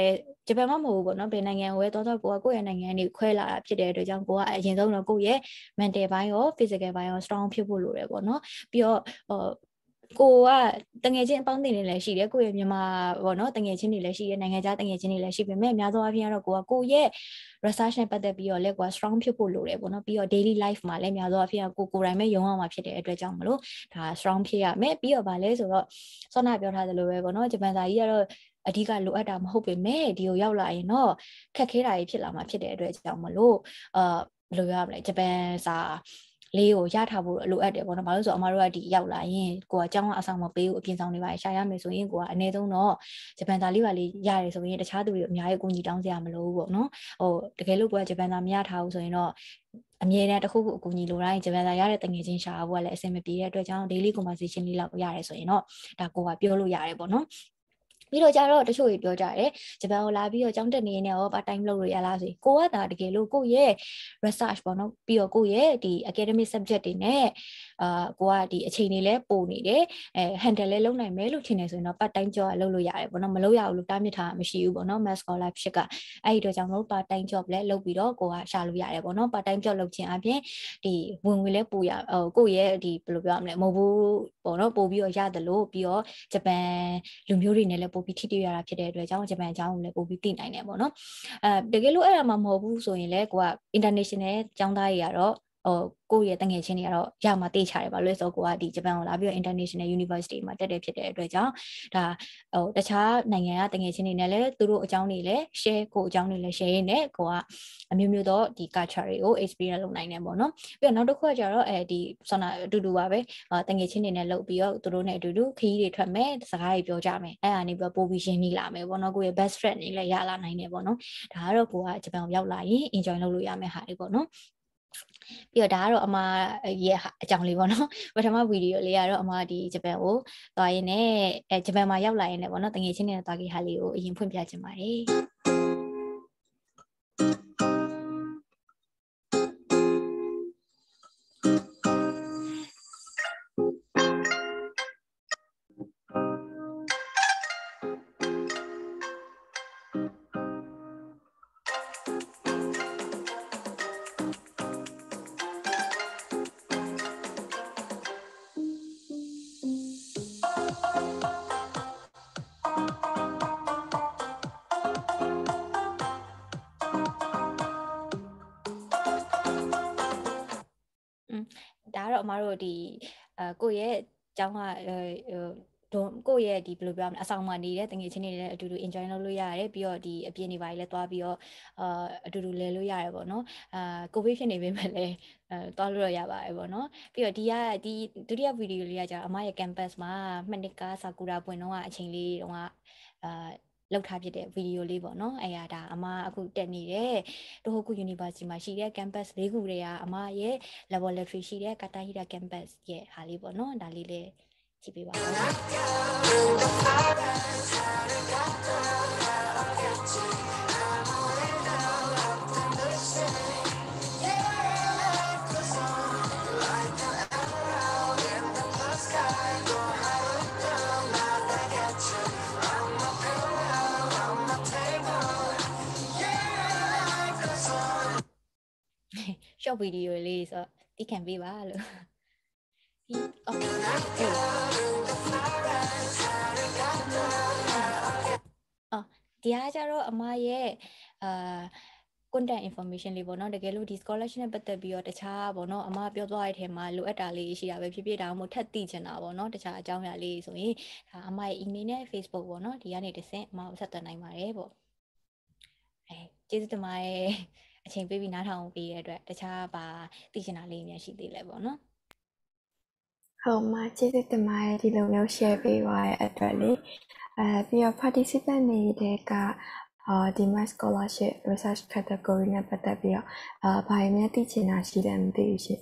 ဂျပန်မှာမဟုတ်ဘူးပေါ့နော်ဘယ်နိုင်ငံကိုပဲသွားတော့ကိုယ့်ရဲ့နိုင်ငံနေခွဲလာတာဖြစ်တဲ့အတွက်ကြောင့်ကိုကအရင်ဆုံးတော့ကိုယ့်ရဲ့ mental ဘိုင်းရော physical ဘိုင်းရော strong ဖြစ်ဖို့လိုတယ်ပေါ့နော်ပြီးတော့ကိုကတငယ်ချင်းအပေါင်းအသင်းတွေလည်းရှိတယ်ကိုယ့်ရဲ့မြန်မာပေါ့နော်တငယ်ချင်းတွေလည်းရှိတယ်နိုင်ငံခြားတငယ်ချင်းတွေလည်းရှိပေမဲ့အများသောအားဖြင့်ကတော့ကိုယ့်ရဲ့ research နဲ့ပတ်သက်ပြီးတော့လည်းကိုက strong ဖြစ်ဖို့လိုတယ်ပေါ့နော်ပြီးတော့ daily life မှာလည်းအများသောအားဖြင့်ကိုယ်တိုင်ပဲရုံးအောင်မှာဖြစ်တဲ့အတွက်ကြောင့်မလို့ဒါ strong ဖြစ်ရမယ်ပြီးတော့ဗာလဲဆိုတော့စောနာပြောထားသလိုပဲပေါ့နော်ဂျပန်စာကြီးကတော့အဓိကလိုအပ်တာမဟုတ်ပေမဲ့ဒီကိုရောက်လာရင်တော့ခက်ခဲတာကြီးဖြစ်လာမှာဖြစ်တဲ့အတွက်ကြောင့်မလို့ဘယ်လိုပြောရမလဲဂျပန်စာလေးကိုရထားဖို့လိုအပ်တယ်ပေါ့နော်။ဘာလို့ဆိုအမတို့ကဒီရောက်လာရင်ကိုကအကြောင်းအဆောင်မပေးဘူးအပြင်ဆောင်တွေပါရှာရမယ်ဆိုရင်ကိုကအနည်းဆုံးတော့ဂျပန်သားလေးပါလေးရတယ်ဆိုရင်တခြားသူတွေအများကြီးအကူအညီတောင်းစရာမလိုဘူးပေါ့နော်။တကယ်လို့ကိုကဂျပန်သားမရထားဘူးဆိုရင်တော့အမြဲတမ်းတစ်ခုခုအကူအညီလိုတိုင်းဂျပန်သားရတဲ့တငယ်ချင်းရှာဖို့ကလည်းအဆင်မပြေတဲ့အတွက်ကြောင့် daily conversation လေးလောက်ရတယ်ဆိုရင်တော့ဒါကိုကပြောလို့ရတယ်ပေါ့နော်။ပြီးတော့ကြတော့တချို့ကြီးပြောကြတယ်ဂျပန်ကိုလာပြီးတော့ကျောင်းတက်နေနေရော part time လုပ်လို့ရလားဆိုကိုကဒါတကယ်လို့ကိုရဲ့ research ပေါ့နော်ပြီးတော့ကိုရဲ့ဒီ academic subject တွေနဲ့ကိုကဒီအချိန်တွေလဲပို့နေတယ်handle လဲလုပ်နိုင်မယ်လို့ထင်နေဆိုရင်တော့ part time job လုပ်လို့ရတယ်ပေါ့နော်မလုပ်ရဘူးလို့တားမြစ်ထားတာမရှိဘူးပေါ့နော် mass scholarship ကအဲ့ဒီတော့ကြောင့်လို့ part time job လဲလုပ်ပြီးတော့ကိုကရှာလို့ရတယ်ပေါ့နော် part time job လုပ်ခြင်းအပြင်ဒီဝင်ငွေလဲပို့ရကိုရဲ့ဒီဘယ်လိုပြောရမလဲမဟုတ်ဘူးပေါ့နော်ပို့ပြီးတော့ရတယ်လို့ပြီးတော့ဂျပန်လူမျိုးတွေနဲ့လဲပို့ပြီးထိတွေ့ရတာဖြစ်တဲ့အတွက်ကြောင့်ဂျပန်အကြောင်းကိုလည်းပို့ပြီးသိနိုင်တယ်ပေါ့နော်တကယ်လို့အဲ့ဒါမှမဟုတ်ဘူးဆိုရင်လည်းကိုက international ကျောင်းသားတွေကတော့ကိုယ့်ရဲ့တငယ်ချင်းတွေကတော့ရမှာတေးချတယ်ပါလို့ဆိုတော့ကိုကဒီဂျပန်ကိုလာပြီးတော့ international university မှာတက်တယ်ဖြစ်တဲ့အတွက်ကြောင့်ဒါတခြားနိုင်ငံကတငယ်ချင်းတွေနဲ့လည်းသူတို့အကြောင်းတွေလည်း share ကိုအကြောင်းတွေလည်း share ရင်းနဲ့ကိုကအမျိုးမျိုးသောဒီ culture တွေကို experience လုပ်နိုင်တယ်ပေါ့နော်ပြီးတော့နောက်တစ်ခုကကျတော့ဒီဆောနာအတူတူပါပဲတငယ်ချင်းတွေနဲ့လုပ်ပြီးတော့သူတို့နဲ့အတူတူခရီးတွေထွက်မယ်စကားတွေပြောကြမယ်အဲ့ဒါနေပြီးတော့ပို့ပြီးရှင်းနေလာမယ်ပေါ့နော်ကိုယ့်ရဲ့ best friend တွေလည်းရလာနိုင်တယ်ပေါ့နော်ဒါကတော့ကိုကဂျပန်ကိုရောက်လာရင် enjoy လုပ်လို့ရမယ်ဟာတွေပေါ့နော်ပြီးတော့ဒါကတော့အမရဲ့အကြောင်းလေးပေါ့နော်ပထမဗီဒီယိုလေးကတော့အမဒီဂျပန်ကိုသွားရင်းနဲ့ဂျပန်မှာရောက်လာရင်းနဲ့ပေါ့နော်တငယ်ချင်းတွေနဲ့သွားခဲ့ဟာလေးကိုအရင်ဖွင့်ပြချင်ပါတယ်ဒါကတော့အမတို့ဒီကိုယ့်ရဲ့အကြောင်းကကိုယ့်ရဲ့ဒီဘယ်လိုပြောရမလဲအဆောင်မှာနေတဲ့တငယ်ချင်းတွေလည်းအတူတူ enjoy လုပ်လို့ရတယ်ပြီးတော့ဒီအပြင်တွေပါလည်းသွားပြီးတော့အတူတူလဲလို့ရတယ်ပေါ့နော်ကိုဗစ်ဖြစ်နေပေမဲ့လည်းသွားလို့ရပါတယ်ပေါ့နော်ပြီးတော့ဒီဒုတိယဗီဒီယိုလေးကကြာအမရဲ့ campus မှာမှနှစ်ကဆာကူရာပွင့်တော့အချိန်လေးတော့လောက်ထားဖြစ်တဲ့ဗီဒီယိုလေးပေါ့နော်အဲ့ရဒါအမအခုတက်နေတဲ့တိုဟိုကူ University မှာရှိတဲ့ campus ၄ခုတွေကအမရဲ့ laboratory ရှိတဲ့ Katahira campus ရဲ့ဟာလေးပေါ့နော်ဒါလေးလေးကြည့်ပေးပါဦးရှော့ဗီဒီယိုလေးဆိုတိခံပေးပါလို့ဒီအားကြတော့အမရဲ့content information လေးပေါ့နော်တကယ်လို့ဒီ scholarship နဲ့ပတ်သက်ပြီးတော့တခြားပေါ့နော်အမပြောသွားတဲ့အထက်မှာလိုအပ်တာလေးရှိတာပဲဖြစ်ဖြစ်ဒါမှမဟုတ်ထပ်သိချင်တာပေါ့နော်တခြားအကြောင်းအရာလေးဆိုရင်ဒါအမရဲ့ email နဲ့ Facebook ပေါ့နော်ဒီကနေတစ်ဆင့်အမကိုဆက်သွယ်နိုင်ပါတယ်ပေါ့ကျေးဇူးတင်ပါတယ်အချိန်ပေးပြီးနားထောင်ပေးတဲ့အတွက်တခြားပါသိချင်တာလေးများရှိသေးလဲပေါ့နော်ဟုတ်မှာကျေးဇူးတင်ပါတယ်ဒီလိုမျိုး share ပေးပါရတဲ့အတွက်လေပြီးတော့ participant တွေကဒီ mass scholarship research category နဲ့ပတ်သက်ပြီးတော့ဘာတွေများသိချင်တာရှိတယ်မသိဘူးရှင်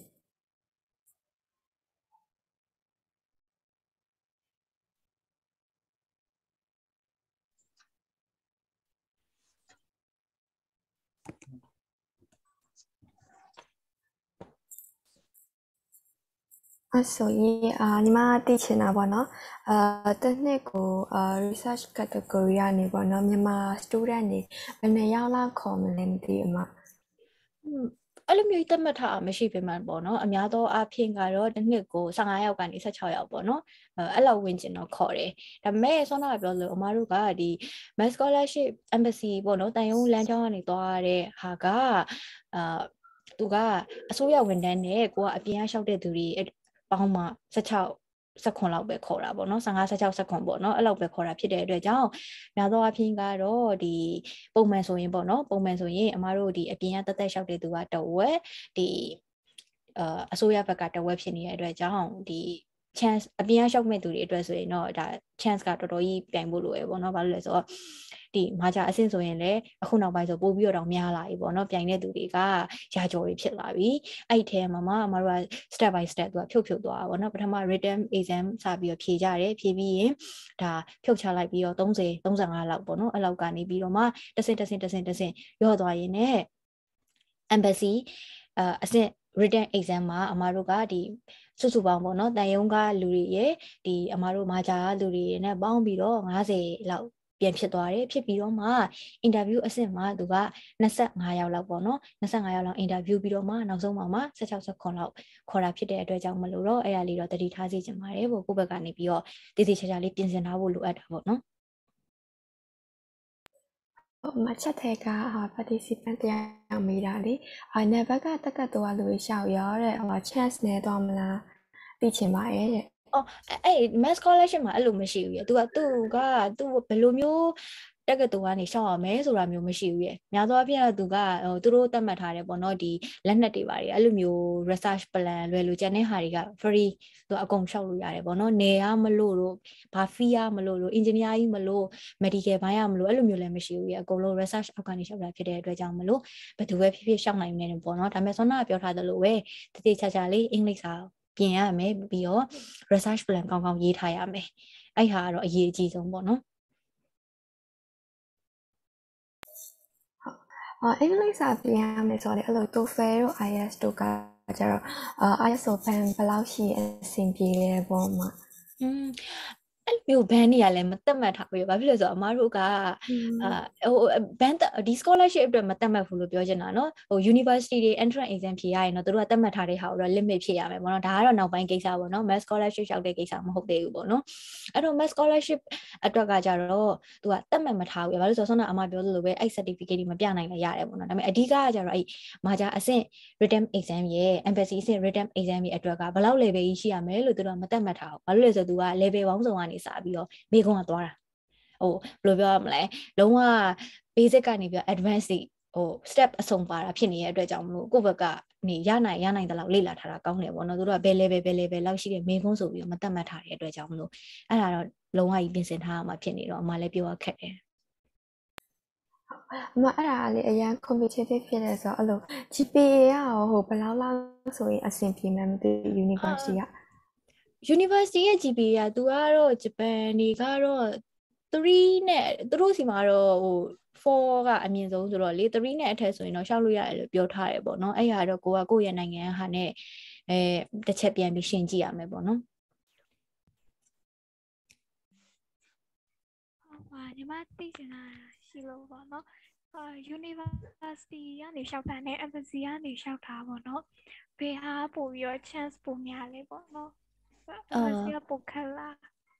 ဆိုရင်ညီမသိချင်တာပေါ့နော်တစ်နှစ်ကို research category ကနေပေါ့နော်မြန်မာ student တွေဘယ်နှစ်ယောက်လောက်ခေါ်မလဲမသိဘူးအမအဲ့လိုမျိုးတက်မှတ်ထားအောင်မရှိပေမဲ့ပေါ့နော်အများသောအားဖြင့်ကတော့တစ်နှစ်ကို15ယောက်ကနေ16ယောက်ပေါ့နော်အဲ့လောက်ဝင်ကျင်တော့ခေါ်တယ်ဒါပေမဲ့ဆောနာကပြောလို့အမားတို့ကဒီ mass scholarship embassy ပေါ့နော်တန်ယုံလမ်းကြောင်းကနေသွားတဲ့ဟာကသူကအစိုးရဝန်ထမ်းနဲ့ကိုကအပြင်ကလျှောက်တဲ့သူတွေပေါင်းမှ16 16လောက်ပဲခေါ်တာပေါ့နော်15 16 16ပေါ့နော်အဲ့လောက်ပဲခေါ်တာဖြစ်တဲ့အတွက်ကြောင့်များသောအားဖြင့်ကတော့ဒီပုံမှန်ဆိုရင်ပေါ့နော်ပုံမှန်ဆိုရင်အမားတို့ဒီအပြင်ကတက်တက်လျှောက်တဲ့သူကတဝက်ဒီအစိုးရဘက်ကတဝက်ဖြစ်နေတဲ့အတွက်ကြောင့်ဒီ chance အပြင်ကလျှောက်မဲ့သူတွေအတွက်ဆိုရင်တော့ဒါ chance ကတော်တော်ကြီးပြိုင်ဖို့လိုရပေါ့နော်ဘာလို့လဲဆိုတော့ဒီမာဂျာအဆင့်ဆိုရင်လည်းအခုနောက်ပိုင်းဆိုပို့ပြီးတော့များလာပြီပေါ့နော်ပြိုင်တဲ့သူတွေကရာကျော်တွေဖြစ်လာပြီအဲ့ဒီထဲမှာအမတို့က step by step သူကဖြုတ်သွားတာပေါ့နော်ပထမ written exam စပြီးတော့ဖြေကြတယ်ဖြေပြီးရင်ဒါဖြုတ်ချလိုက်ပြီးတော့30 35လောက်ပေါ့နော်အဲ့လောက်ကနေပြီးတော့မှတစ်ဆင့်ရော့သွားရင်းနဲ့ embassy အဆင့် written exam မှာအမတို့ကဒီစုစုပေါင်းပေါ့နော်တန်ယုံကလူတွေရဲ့ဒီအမတို့မာဂျာလူတွေနဲ့ပေါင်းပြီးတော့50လောက်ပြန်ဖြစ်သွားတယ်ဖြစ်ပြီးတော့မှ interview အဆင့်မှာသူက25ယောက်လောက်ပေါ့နော်25ယောက်လောက် interview ပြီးတော့မှနောက်ဆုံးမှာ16 19လောက်ခေါ်တာဖြစ်တဲ့အတွက်ကြောင့်မလို့တော့အဲ့ဒါလေးတော့တတိထားစေချင်ပါတယ်ကိုယ့်ဘက်ကနေပြီးတော့တည်တည်ချာချာလေးပြင်ဆင်ထားဖို့လိုအပ်တာပေါ့နော်မချက်တဲ့ကparticipant တရားမေးတာလေနယ်ဘက်ကတက္ကသိုလ်ကလူတွေရှောက်ရောတဲ့chance နဲ့တော့မလားသိချင်ပါရဲ့တဲ့အဲ့ mass scholarship မှာအဲ့လိုမရှိဘူးရသူဘယ်လိုမျိုးတက္ကသိုလ်ကနေရှောက်အောင်မဲဆိုတာမျိုးမရှိဘူးရများသောအားဖြင့်သူကသူတို့သတ်မှတ်ထားတယ်ပေါ့နော်ဒီလက်နက်တွေပါတယ်အဲ့လိုမျိုး research plan လွယ်လို့ကျန်တဲ့ဟာတွေက free သူအကုန်ရှောက်လို့ရတယ်ပေါ့နော်နေရမလို့တော့ဘာ fee ရမလို့ engineer ကြီးမလို့ medical ဘိုင်းရမလို့အဲ့လိုမျိုးလည်းမရှိဘူးရအကုန်လုံး research အောက်ကနေရှောက်တာဖြစ်တဲ့အတွက်ကြောင့်မလို့ဘယ်သူပဲဖြစ်ဖြစ်ရှောက်နိုင်နေတယ်ပေါ့နော်ဒါပေမဲ့ဆောနာကပြောထားသလိုပဲတတိချာချာလေးအင်္ဂလိပ်စာပြင်ရမယ်ပြီးတော့ research plan ကောင်းကောင်းရေးထားရမယ်အဲ့ဟာကတော့အရေးအကြီးဆုံးပေါ့နော်အင်္ဂလိပ်စာပြင်ရမယ်ဆိုတော့အဲ့လို TOEFL တို့ IELTS တို့ကကျတော့IELTS ဆိုဘယ်လောက်ရှိအဆင်ပြေလဲပေါ့မှာအဲ့မျိုးဘန်းနေရလဲမတက်မှတ်ထားဘူးဘာဖြစ်လဲဆိုတော့အမားတို့ကဘန်းဒီ scholarship အတွက်မတက်မှတ်ဘူးလို့ပြောချင်တာเนาะuniversity တွေ entrance exam ဖြေရရင်တော့တို့ကတက်မှတ်ထားတဲ့ဟာကိုတော့ limit ဖြေရမယ်ပေါ့နော်ဒါကတော့နောက်ပိုင်းကိစ္စပေါ့နော် mass scholarship ရောက်တဲ့ကိစ္စမဟုတ်သေးဘူးပေါ့နော်အဲ့တော့ mass scholarship အတွက်ကကြတော့သူကတက်မှတ်မထားဘူးဘာလို့ဆိုတော့ဆောနာအမပြောသလိုပဲအဲ့ certificate တွေမပြနိုင်လည်းရတယ်ပေါ့နော်ဒါပေမဲ့အဓိကကကြတော့အဲ့မာဂျာအဆင့် written exam ရဲ့ embassy အဆင့် written exam ရဲ့အတွက်ကဘယ်လောက် level ကြီးရှိရမလဲလို့တို့ကမတက်မှတ်ထားဘူးဘာလို့လဲဆိုတော့သူက level ပေါင်းစုံကနေစပြီးတော့မိကုန်းကသွားတာဘယ်လိုပြောရမလဲလုံးဝ basic ကနေပြီး advanced step အစုံပါတာဖြစ်နေတဲ့အတွက်ကြောင့်မလို့ကိုယ့်ဘက်ကနေရနိုင်တဲ့လောက်လေ့လာထားတာကောင်းတယ်ပေါ့နော်တို့ကဘယ် level လောက်ရှိတဲ့မိကုန်းဆိုပြီးတော့မတက်မှတ်ထားတဲ့အတွက်ကြောင့်မလို့အဲ့ဒါတော့လုံးဝကြီးပြင်ဆင်ထားရမှာဖြစ်နေတော့အမလည်းပြောရခက်တယ်အမအဲ့ဒါလေအရန် competitive ဖြစ်နေဆိုတော့အဲ့လို GPA ကဘယ်လောက်ဆိုရင်အဆင်ပြေမှမသိ university က University ရဲ့ GPA ကသူကတော့ဂျပန်တွေကတော့3နဲ့သူတို့စီမှာတော့4ကအမြင့်ဆုံးဆိုတော့လေ3နဲ့အထက်ဆိုရင်တော့ရှောက်လို့ရတယ်လို့ပြောထားတယ်ပေါ့နော်အဲ့ဟာတော့ကိုယ့်ရဲ့နိုင်ငံဟာနဲ့တစ်ချက်ပြန်ပြီးရှင်းကြည့်ရမယ်ပေါ့နော်ညီမသိချင်တာရှိလို့ပေါ့နော်University ကနေလျှောက်တာနဲ့ embassy ကနေလျှောက်တာပေါ့နော်ဘယ်ဟာပို့ပြီးတော့ chance ပိုများလဲပေါ့နော်embassy ကပိုခက်လား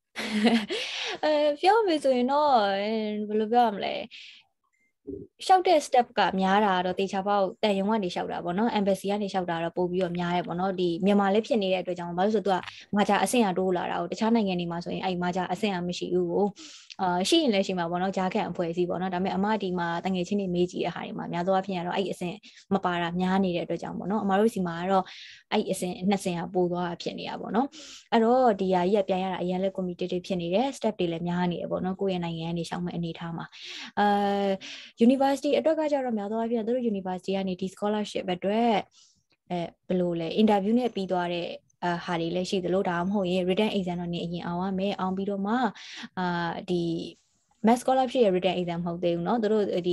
ပြောမယ်ဆိုရင်တော့ဘယ်လိုပြောရမလဲရှောက်တဲ့ step ကများတာတော့တေချာပေါက်တန်ယုံကနေရှောက်တာပေါ့နော် embassy ကနေရှောက်တာတော့ပို့ပြီးတော့များရဲပေါ့နော်ဒီမြန်မာလေးဖြစ်နေတဲ့အတွက်ကြောင့်ဘာလို့ဆိုတော့သူကမာဂျာအဆင့်အတိုးလာတာကိုတခြားနိုင်ငံတွေမှာဆိုရင်အဲ့မာဂျာအဆင့်အမရှိဘူးကိုရှိရင်လည်းရှိမှာပေါ့နော်ဂျားခန့်အဖွဲ့အစည်းပေါ့နော်ဒါပေမဲ့အမဒီမှာတငယ်ချင်းတွေမေးကြည့်တဲ့ဟာတွေမှာများသောအားဖြင့်ကတော့အဲ့အဆင့်မပါတာများနေတဲ့အတွက်ကြောင့်ပေါ့နော်အမတို့စီမှာကတော့အဲ့အဆင့်နှစ်ဆင့်ကပိုသွားတာဖြစ်နေတာပေါ့နော်အဲ့တော့ဒီဟာကြီးကပြန်ရတာအရင်လဲ competitive ဖြစ်နေတယ် step တွေလည်းများနေတယ်ပေါ့နော်ကိုယ့်ရဲ့နိုင်ငံကနေရှောက်မဲ့အနေထားမှာuniversity အတွက်ကကြတော့များသောအားဖြင့်တို့ university ကနေဒီ scholarship အတွက်ဘယ်လိုလဲ interview နဲ့ပြီးသွားတဲ့ဟာတွေလည်းရှိသလိုဒါမှမဟုတ်ရင် written exam တော့နေအရင်အောင်ရမယ်အောင်ပြီးတော့မှဒီ mass scholarship ရဲ့ written exam မဟုတ်သေးဘူးเนาะသူတို့ဒီ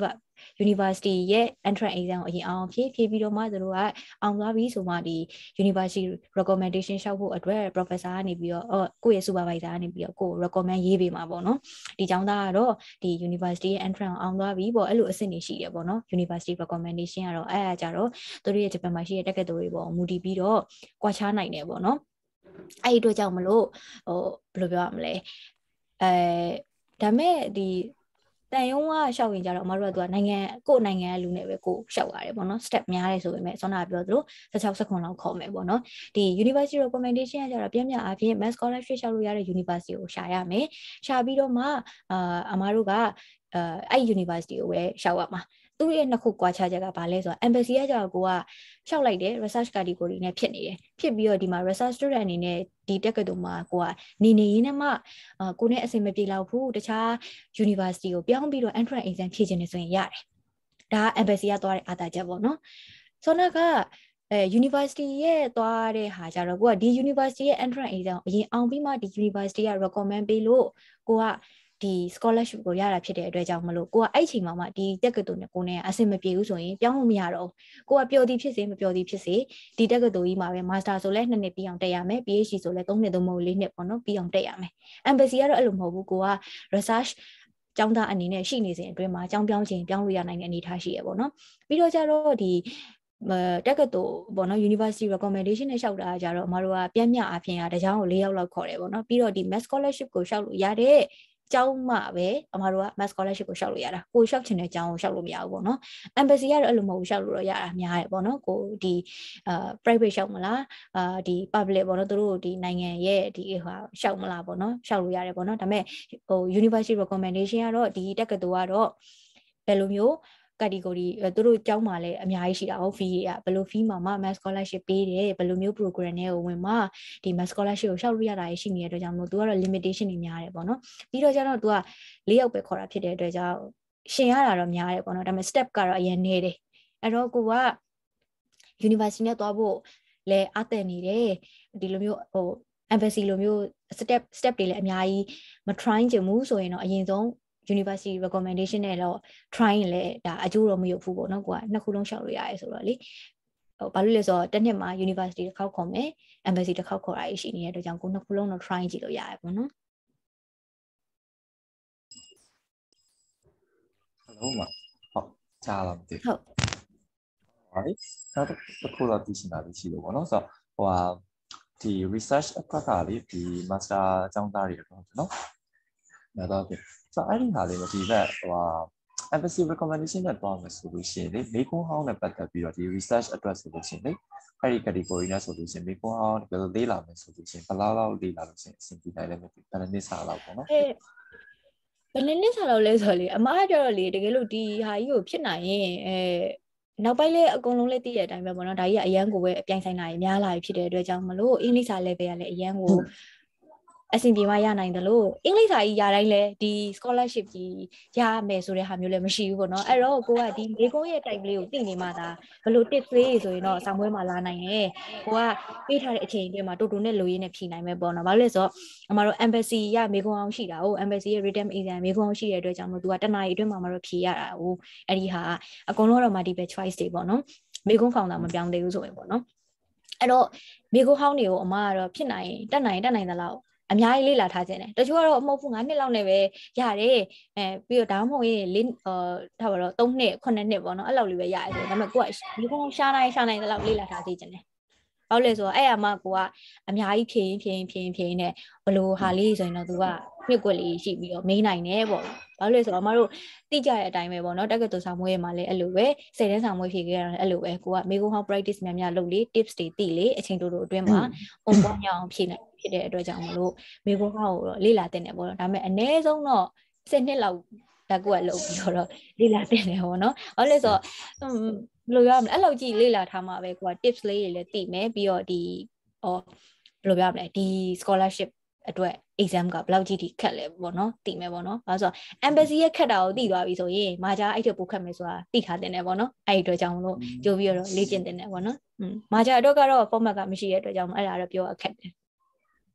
university ရဲ့ entrance exam ကိုအရင်အောင်ဖြည့်ပြီးတော့မှသူတို့ကအောင်သွားပြီဆိုမှဒီ university recommendation လျှောက်ဖို့အတွက် professor ကနေပြီးတော့ကိုယ့်ရဲ့ supervisor ကနေပြီးတော့ကိုယ် recommend ရေးပေးမှာပေါ့နော်ဒီကျောင်းသားကတော့ဒီ university ရဲ့ entrance အောင်သွားပြီပေါ့အဲ့လိုအဆင့်တွေရှိတယ်ပေါ့နော် university recommendation ကတော့အဲ့အကြတော့သူတို့ရဲ့ဂျပန်မှာရှိတဲ့တက္ကသိုလ်တွေပေါ့မူတည်ပြီးတော့ကွာခြားနိုင်တယ်ပေါ့နော်အဲ့ဒီအတွက်ကြောင့်မလို့ဘယ်လိုပြောရမလဲဒါမဲ့ဒီတန်ယုံကရှောက်ရင်ကြတော့အမတို့ကသူကနိုင်ငံကိုယ့်နိုင်ငံလူနဲ့ပဲကိုရှောက်ရတယ်ပေါ့နော် step များတယ်ဆိုပေမဲ့ဆောနာပြောသလို16 19လောက်ခေါ်မယ်ပေါ့နော်ဒီ university recommendation ကကြတော့ပြည့်အားဖြင့် mass scholarship ရှောက်လို့ရတဲ့ university ကိုရှာရမယ်ရှာပြီးတော့မှအမတို့ကအဲ့ university ကိုပဲရှောက်ရမှာသူ့ရဲ့နှစ်ခုကွာခြားချက်ကဘာလဲဆိုတော့ embassy ကကြတော့ကိုကရှောက်လိုက်တယ် research category နဲ့ဖြစ်နေတယ်ဖြစ်ပြီးတော့ဒီမှာ research student အနေနဲ့ဒီတက္ကသိုလ်မှာကိုကနေရင်းနဲ့မှကိုနဲ့အဆင်မပြေတော့ဘူးတခြား university ကိုပြောင်းပြီးတော့ entrance exam ဖြေချင်နေဆိုရင်ရတယ်ဒါ embassy ကသွားတဲ့အားသာချက်ပေါ့နော်ဆိုတော့ကuniversity ရဲ့သွားတဲ့ဟာကြတော့ကိုကဒီ university ရဲ့ entrance exam အရင်အောင်ပြီးမှဒီ university က recommend ပေးလို့ကိုကဒီ scholarship ကိုရတာဖြစ်တဲ့အတွက်ကြောင့်မလို့ကိုကအဲ့ချိန်မှာမှဒီတက္ကသိုလ်နဲ့ကိုနဲ့အဆင်မပြေဘူးဆိုရင်ပြောင်းလို့မရတော့ကိုကပျော်သည်ဖြစ်စေမပျော်သည်ဖြစ်စေဒီတက္ကသိုလ်ကြီးမှာပဲ master ဆိုလဲ2နှစ်ပြီးအောင်တက်ရမယ် PhD ဆိုလဲ3နှစ်သို့မဟုတ်4နှစ်ပေါ့နော်ပြီးအောင်တက်ရမယ် embassy ကတော့အဲ့လိုမဟုတ်ဘူးကိုက research ကျောင်းသားအနေနဲ့ရှိနေစဉ်အတွင်းမှာကျောင်းပြောင်းခြင်းပြောင်းလို့ရနိုင်တဲ့အနေအထားရှိရပေါ့နော်ပြီးတော့ကျတော့ဒီတက္ကသိုလ်ပေါ့နော် university recommendation နဲ့လျှောက်တာကြတော့အမတို့ကပြည့်မြအပြင်တကြောင်ကို4ယောက်လောက်ခေါ်တယ်ပေါ့နော်ပြီးတော့ဒီ mass scholarship ကိုလျှောက်လို့ရတဲ့ကျောင်းမှပဲအမတို့က mass scholarship ကိုလျှောက်လို့ရတာကိုလျှောက်ချင်တဲ့ကျောင်းကိုလျှောက်လို့မရဘူးပေါ့နော် embassy ကတော့အဲ့လိုမဟုတ်ဘူးလျှောက်လို့တော့ရတာများတယ်ပေါ့နော်ကိုဒီ private လျှောက်မလားဒီ public ပေါ့နော်သူတို့ဒီနိုင်ငံရဲ့ဒီဟာလျှောက်မလားပေါ့နော်လျှောက်လို့ရတယ်ပေါ့နော်ဒါပေမဲ့ဟို university recommendation ကတော့ဒီတက္ကသိုလ်ကတော့ဘယ်လိုမျိုးcategory သူတို့ကျောင်းမှာလည်းအများကြီးရှိတာဟုတ် fee ကဘယ်လို fee မှာမှ mass scholarship ပေးတယ်ဘယ်လိုမျိုး program တွေကိုဝင်မှဒီ mass scholarship ကိုလျှောက်လို့ရတာရှိနေတဲ့အတွက်ကြောင့်မို့သူကတော့ limitation တွေများတယ်ပေါ့နော်ပြီးတော့ကျတော့သူက4ယောက်ပဲခေါ်တာဖြစ်တဲ့အတွက်ကြောင့်ရှင်ရတာတော့များတယ်ပေါ့နော်ဒါပေမဲ့ step ကတော့အရင်နေတယ်အဲ့တော့ကိုက university နဲ့သွားဖို့လဲအသက်နေတယ်ဒီလိုမျိုးဟို embassy လိုမျိုး step တွေလည်းအများကြီးမ try ချင်ဘူးဆိုရင်တော့အရင်ဆုံးuniversity recommendation နဲ့တော့ try ရင်လည်းဒါအကျိုးတော့မရဘူးပေါ့နော်ကိုကနှစ်ခုလုံးရှောက်လို့ရတယ်ဆိုတော့လေဟိုဘာလို့လဲဆိုတော့တစ်နှစ်မှာ university တစ်ခေါက်ခေါ်မယ် embassy တစ်ခေါက်ခေါ်တာရှိနေတဲ့အတွက်ကြောင့်ကိုနှစ်ခုလုံးတော့ try ကြည့်လို့ရတယ်ပေါ့နော်ဟုတ်မှာဟုတ်ကြားလာတယ်ဟုတ် right နောက်တစ်ခုတော့သိချင်တာရှိလို့ပေါ့နော်ဆိုတော့ဟိုဟာဒီ research အတွက်ကလေဒီ master အကြောင်းသားတွေတော့နော်တော့ဆိုတော့အဲ့ဒီဟာလေးကိုဒီဘက်ဟိုဟာ embassy recommendation နဲ့တွားမယ်ဆိုလို့ရှိရင်လေမေကွန်းဟောင်းနဲ့ပတ်သက်ပြီးတော့ဒီ research အတွက်ဆိုလို့ရှိရင်လေအဲ့ဒီ category နဲ့ဆိုလို့ရှိရင်မေကွန်းဟောင်းဘယ်လိုလေးလာမယ်ဆိုလို့ရှိရင်ဘယ်လောက်လေးလာလို့ရှိရင်အဆင်ပြေနိုင်လဲမသိဘူးဘယ်နှစ်စားလောက်ပေါ့နော်ဘယ်နှစ်စားလောက်လဲဆိုလေအမားကျတော့လေတကယ်လို့ဒီဟာကြီးကိုဖြစ်နိုင်ရင်နောက်ပိုင်းလဲအကုန်လုံးလဲသိတဲ့အတိုင်းပဲပေါ့နော်ဒါကြီးကအရန်ကိုပဲအပြိုင်ဆိုင်တာကြီးများလာပြီဖြစ်တဲ့အတွက်ကြောင့်မလို့အင်္ဂလိပ်စာ level ကလည်းအရန်ကိုအဆင်ပြေမှရနိုင်တယ်လို့အင်္ဂလိပ်စာကြီးရတိုင်းလဲဒီ scholarship ကြီးရမယ်ဆိုတဲ့ဟာမျိုးလည်းမရှိဘူးပေါ့နော်အဲ့တော့ကိုကဒီမေကုန်းရဲ့ type လေးကိုသိနေမှသာဘယ်လို tips လေးဆိုရင်တော့ဆောင်းပွဲမှာလာနိုင်တယ်ကိုကပေးထားတဲ့အချိန်အတွင်းမှာတူတူနဲ့လိုရင်းနဲ့ဖြေနိုင်မယ်ပေါ့နော်ဘာလို့လဲဆိုတော့အမတို့ embassy ရမေကုန်းအောင်ရှိတာဟုတ် embassy ရဲ့ written exam မေကုန်းအောင်ရှိတဲ့အတွက်ကြောင့်မို့သူကတနားရီအတွင်းမှာမတော့ဖြေရတာဟုတ်အဲ့ဒီဟာအကုန်လုံးတော့ multiple choice တွေပေါ့နော်မေကုန်းဖောင်တာမပြောင်းသေးဘူးဆိုရင်ပေါ့နော်အဲ့တော့မေကုန်းဟောင်းတွေကိုအမကတော့ဖြစ်နိုင်တက်နိုင်သလောက်အများကြီးလေ့လာထားခြင်းတယ်တချို့ကတော့အမဟုတ်ဘူး9နှစ်လောက်နဲ့ပဲရတယ်ပြီးတော့ဒါမှမဟုတ်ရင်ထားပါတော့3နှစ်9နှစ်ပေါ့နော်အဲ့လောက်လေးပဲရတယ်ဆိုတော့ဒါပေမဲ့ကိုကဒီကောင်ရှာနိုင်သလောက်လေ့လာထားသေးခြင်းတယ်ဘာလို့လဲဆိုတော့အဲ့အမကိုကအများကြီးဖြည့်ရင်နဲ့ဘလို့ဟာလေးဆိုရင်တော့သူကမြစ်ကွက်လေးရှိပြီးတော့မေးနိုင်တယ်ပေါ့ဘာလို့လဲဆိုတော့အမတို့တိကျတဲ့အတိုင်းပဲပေါ့နော်တက္ကသိုလ်ဆောင်မွေးမှာလည်းအဲ့လိုပဲ10တန်းဆောင်မွေးဖြည့်ခဲ့ရတယ်အဲ့လိုပဲကိုကမေကုန်းဟောင်း practice များလုပ်လေ tips တွေသိလေအချိန်တိုအတွင်းမှာ on point ရအောင်ဖြည့်နိုင်ဖြစ်တဲ့အတွက်ကြောင့်မလို့မေကုန်းဟောင်းကိုတော့လေ့လာတင်တယ်ပေါ့နော်ဒါပေမဲ့အနည်းဆုံးတော့10နှစ်လောက်တက်ကွက်လုပ်ပြီးတော့လေ့လာတင်တယ်ပေါ့နော်ဘာလို့လဲဆိုတော့ဘယ်လိုပြောရမလဲအဲ့လောက်ကြည့်လေ့လာထားမှာပဲကိုက tips လေးတွေလည်းသိမယ်ပြီးတော့ဒီဘယ်လိုပြောရမလဲဒီ scholarship အတွက် exam ကဘယ်လောက်ကြီးထိခက်လဲပေါ့နော်သိမယ်ပေါ့နော်ဘာလို့ဆိုတော့ embassy ရဲ့ခက်တာကိုသိသွားပြီဆိုရင်မာဂျာအဲ့ထက်ပိုခက်မယ်ဆိုတာသိထားတင်တယ်ပေါ့နော်အဲ့ဒီအတွက်ကြောင့်မလို့ကြိုးပြီးတော့လေ့ကျင့်တင်တယ်ပေါ့နော်မာဂျာအတွက်ကတော့ format ကမရှိတဲ့အတွက်ကြောင့်အဲ့ဒါတော့ပြောအခက်တယ်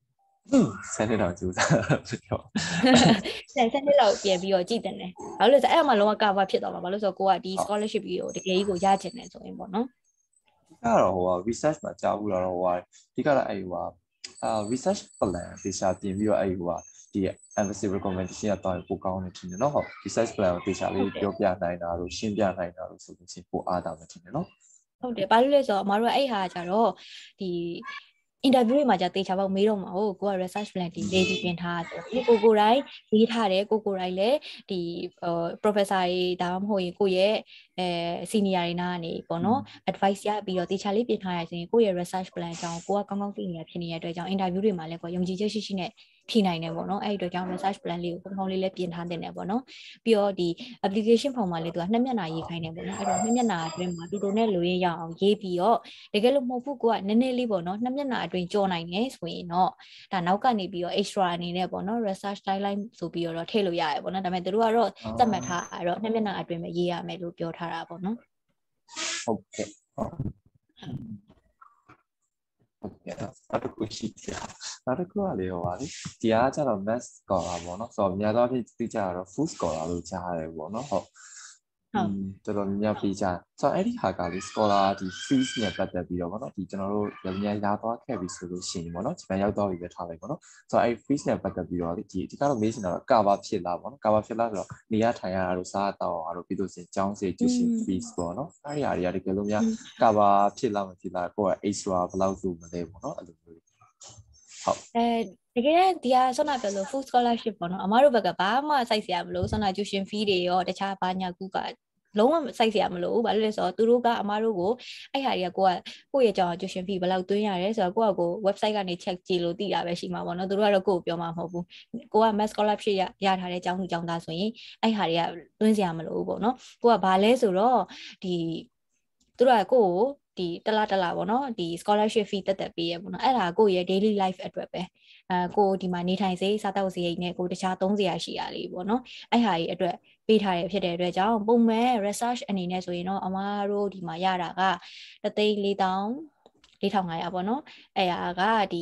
ဆက်နေတော့ကြိုးစားပြောဆက်နှစ်လောက်ပြန်ပြီးတော့ကြည်တယ်လေဘာလို့လဲဆိုအဲ့မှာလုံးဝ cover ဖြစ်သွားမှာဘာလို့ဆိုတော့ကိုကဒီ scholarship ပြီးတော့တကယ်ကြီးကိုရချင်တယ်ဆိုရင်ပေါ့နော်ကတော့ဟို research မှာကြားဘူးတော့ဟိုဒီကလည်းအဲ့ဟိုresearch plan တေချာပြင်ပြီးတော့အဲ့ဟိုဒီ embassy recommendation ကတော့ပိုကောင်းနေတယ်နော်ဟုတ် research plan ကိုတေချာလေးပြောပြနိုင်တာလို့ရှင်းပြနိုင်တာလို့ဆိုလို့ရှိရင်ပိုအားတာမှတင်တယ်နော်ဟုတ်တယ်ဘာလို့လဲဆိုတော့အမတို့ကအဲ့ဟာကြတော့ဒီ interview တွေမှာじゃတေချာပေါက်မေးတော့မှာဟုတ်ကိုက research plan ဒီ lady ပြင်ထားတယ်ဒီကိုတိုင်းရေးထားတယ်ကိုတိုင်းလည်းဒီ professor တွေဒါမှမဟုတ်ရင်ကိုရဲ့senior တွေနားကနေပေါ့နော် advice ရပြီးတော့တေချာလေးပြင်ထားရဆိုရင်ကိုရဲ့ research plan အကြောင်းကိုကကောင်းကောင်းသိနေရဖြစ်နေတဲ့အတွက်ကြောင့် interview တွေမှာလည်းကိုယုံကြည်ချက်ရှိရှိနဲ့ဖြေနိုင်တယ်ပေါ့နော်အဲ့ဒီအတွက်ကြောင့် research plan လေးကိုကောင်းကောင်းလေးလည်းပြင်ထားတင်တယ်ပေါ့နော်ပြီးတော့ဒီ application form မှာလေးသူက2မျက်နှာရေးခိုင်းတယ်ပေါ့နော်အဲ့တော့2မျက်နှာအတွင်းမှာတူတူနဲ့လိုရင်းရအောင်ရေးပြီးတော့တကယ်လို့မဟုတ်ဘူးကိုကနည်းနည်းလေးပေါ့နော်2မျက်နှာအတွင်းကြော်နိုင်တယ်ဆိုရင်တော့ဒါနောက်ကနေပြီးတော့ extra အနေနဲ့ပေါ့နော် research guideline ဆိုပြီးတော့ထည့်လို့ရတယ်ပေါ့နော်ဒါပေမဲ့သူတို့ကတော့သတ်မှတ်ထားတော့2မျက်နှာအတွင်းပဲရေးရမယ်လို့ပြောထားတာပေါ့နော်ဟုတ်ကဲ့ဟုတ်ကဲ့အဲ့ဒါကိုရှိတယ်နောက်တစ်ခုကလေဟိုပါလေဒီအားကျတော့ math scholar ပေါ့နော်ဆိုတော့များသောအားဖြင့်သိကြတော့ full scholar လို့ကြားရတယ်ပေါ့နော်ဟုတ်တော်တော်များပြီးကြဆိုတော့အဲ့ဒီဟာကလေ scholar ဒီ fees နဲ့ပတ်သက်ပြီးတော့ပေါ့နော်ဒီကျွန်တော်တို့များလာသွားခဲ့ပြီဆိုလို့ရှိရင်ပေါ့နော်ဂျပန်ရောက်တော့ပြီပဲထားလိုက်ပေါ့နော်ဆိုတော့အဲ့ fees နဲ့ပတ်သက်ပြီးတော့လေဒီကတော့မေးချင်တာတော့ cover ဖြစ်လားပေါ့နော် cover ဖြစ်လားဆိုတော့နေရထိုင်ရတာတို့စားတော့တာတို့ပြီးလို့ရှိရင်ကျောင်းစီ tuition fees ပေါ့နော်အဲ့ဒီဟာတွေကတကယ်လို့များ cover ဖြစ်လားမဖြစ်လားကိုယ့်က extra ဘယ်လောက်ဆိုမလဲပေါ့နော်အဲ့လိုမျိုးဟုတ်တကယ်ဒီဟာဆွမ်းနာပြောလို့ full scholarship ပေါ့နော်အမတို့ဘက်ကဘာမှစိုက်စရာမလိုဆွမ်းနာ tuition fee တွေရောတခြားဘာညာကူကလုံးဝစိုက်စရာမလိုဘူးဘာလို့လဲဆိုတော့သူတို့ကအမားတို့ကိုအဲ့ဟာတွေကကိုယ့်ရဲ့ကြောင် tuition fee ဘယ်လောက်သွင်းရတယ်ဆိုတော့ကို website ကနေ check ကြည့်လို့သိတာပဲရှိမှာပေါ့နော်သူတို့ကတော့ကိုယ့်ကိုပြောမှာမဟုတ်ဘူးကိုက mass scholarship ရထားတဲ့ကျောင်းသူကျောင်းသားဆိုရင်အဲ့ဟာတွေကသွင်းစရာမလိုဘူးပေါ့နော်ကိုကဘာလဲဆိုတော့ဒီသူတို့ကကိုယ့်ကိုဒီတလားပေါ့နော်ဒီ scholarship fee တက်ပေးရပေါ့နော်အဲ့ဒါကိုယ့်ရဲ့ daily life အတွက်ပဲကိုဒီမှာနေထိုင်စေစားတောက်စေနဲ့ကိုတခြားသုံးစရာရှိရလေးပေါ့နော်အဲ့ဟာကြီးအတွက်ပေးထားရဖြစ်တဲ့အတွက်ကြောင့်ပုံမှန် research အနေနဲ့ဆိုရင်တော့အမားတို့ဒီမှာရတာက3,400,500ပေါ့နော်အဲ့ဟာကဒီ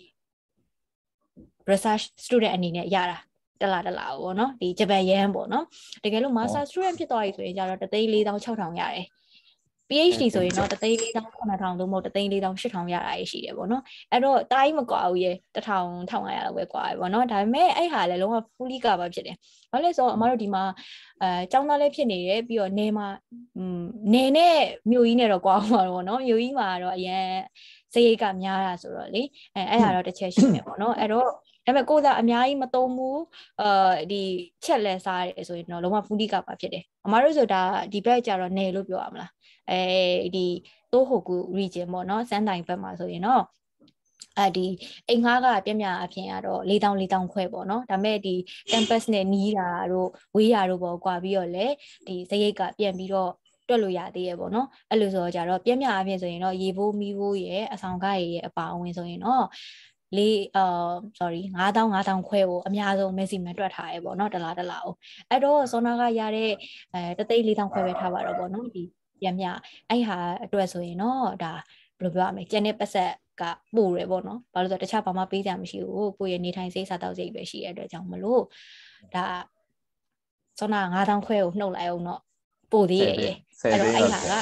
research student အနေနဲ့ရတာတလားပေါ့နော်ဒီဂျပန်ယန်ပေါ့နော်တကယ်လို့ master student ဖြစ်သွားပြီဆိုရင်ကျတော့3,460,000ရတယ် PhD ဆိုရင်တော့3,400,000 သို့မဟုတ်3,480,000ရတာရှိတယ်ပေါ့နော်အဲ့တော့တိုင်းမကွာဘူးရေ1,500လောက်ပဲကွာပဲပေါ့နော်ဒါပေမဲ့အဲ့ဟာလည်းလုံးဝ fully cover ဖြစ်တယ်ဘာလို့လဲဆိုတော့အမတို့ဒီမှာကျောင်းသားလေးဖြစ်နေတယ်ပြီးတော့နေမှာနေနဲ့မြို့ကြီးနဲ့တော့ကွာမှာတော့နော်မြို့ကြီးမှာတော့အရင်စရိတ်ကများတာဆိုတော့လေအဲ့ဟာတော့တစ်ချက်ရှိမယ်ပေါ့နော်အဲ့တော့ဒါပေမဲ့ကိုယ်ကအများကြီးမသုံးဘူးဒီချက်လဲစားရတယ်ဆိုရင်တော့လုံးဝ fully cover ဖြစ်တယ်အမတို့ဆိုတာဒီဘက်ကျတော့နေလို့ပြောရမလားဒီတိုးဟိုကူ region ပေါ့နော်စမ်းတိုင်ဘက်မှာဆိုရင်တော့ဒီအိမ်ငှားကပြမြအဖြစ်ကတော့4,000ခွဲပေါ့နော်ဒါပေမဲ့ဒီ campus နဲ့နီးတာတို့ဝေးတာတို့ပေါ့ကွာပြီးတော့လေဒီစရိတ်ကပြန်ပြီးတော့တွက်လို့ရသေးရဲ့ပေါ့နော်အဲ့လိုဆိုတော့ကြတော့ပြမြအဖြစ်ဆိုရင်တော့ရေဖိုးမီးဖိုးရဲ့အဆောင်ကားရဲ့အပါအဝင်ဆိုရင်တော့sorry 5,000ခွဲကိုအများဆုံး maximum တွက်ထားရဲပေါ့နော်တလားကိုအဲ့တော့စောနာကရတဲ့3,400,000ခွဲပဲထားပါတော့ပေါ့နော်ဒီပြန်မြအဲ့ဟာအတွက်ဆိုရင်တော့ဒါဘယ်လိုပြောရမလဲကျန်တဲ့ပတ်ဆက်ကပို့ရပေါ့နော်ဘာလို့ဆိုတော့တခြားဘာမှပေးစရာမရှိဘူးကိုယ့်ရဲ့နေထိုင်စိတ်စားတောက်စိတ်ပဲရှိရတဲ့အတွက်ကြောင့်မလို့ဒါစောနာ5,000ခွဲကိုနှုတ်လိုက်အောင်တော့ပို့သေးရဲ့အဲ့တော့အဲ့ဟာက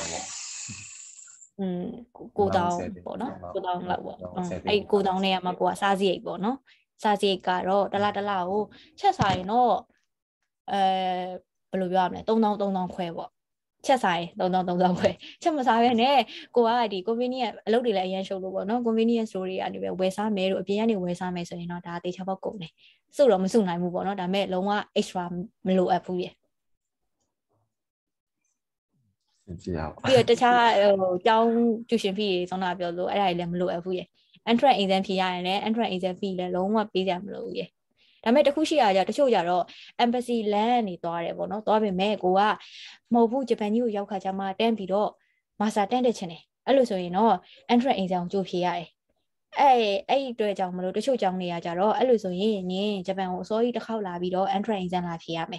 9,000ပေါ့နော်9,000လောက်ပေါ့အဲ့9,000နဲ့ကမှကိုကစားစရိတ်ပေါ့နော်စားစရိတ်ကတော့တလားကိုချက်စားရင်တော့ဘယ်လိုပြောရမလဲ3,000ခွဲပေါ့ချက်စားရင်3,000ခွဲချက်မစားဘဲနဲ့ကိုကဒီ convenience အလုပ်တွေလည်းအရင်ရှုပ်လို့ပေါ့နော် convenience store တွေကနေပဲဝယ်စားမယ်တို့အပြင်ကနေဝယ်စားမယ်ဆိုရင်တော့ဒါတေချာပေါက်ကုန်တယ်စုတော့မစုနိုင်ဘူးပေါ့နော်ဒါပေမဲ့လုံးဝ extra မလိုအပ်ဘူးရဲ့ပြီးတော့တခြားကျောင်း tuition fee တွေဆုံးတာပြောလို့အဲ့ဒါတွေလည်းမလိုအပ်ဘူးရေ entrance exam ဖြေရရင်လည်း entrance exam fee လည်းလုံးဝပေးကြမလို့ရေဒါပေမဲ့တခုရှိရကြတချို့ကြတော့ embassy land နေသွားတယ်ပေါ့နော်သွားပေမဲ့ကိုကမဟုတ်ဘူးဂျပန်ကြီးကိုရောက်ခါကျမှတန်းပြီးတော့ master တန်းတက်ချင်တယ်အဲ့လိုဆိုရင်တော့ entrance exam ကြိုဖြေရတယ်အဲ့အတွက်ကြောင့်မလို့တချို့ကျောင်းနေရကြတော့အဲ့လိုဆိုရင်နင်ဂျပန်ကိုအစောကြီးတစ်ခေါက်လာပြီးတော့ entrance exam လာဖြေရမယ်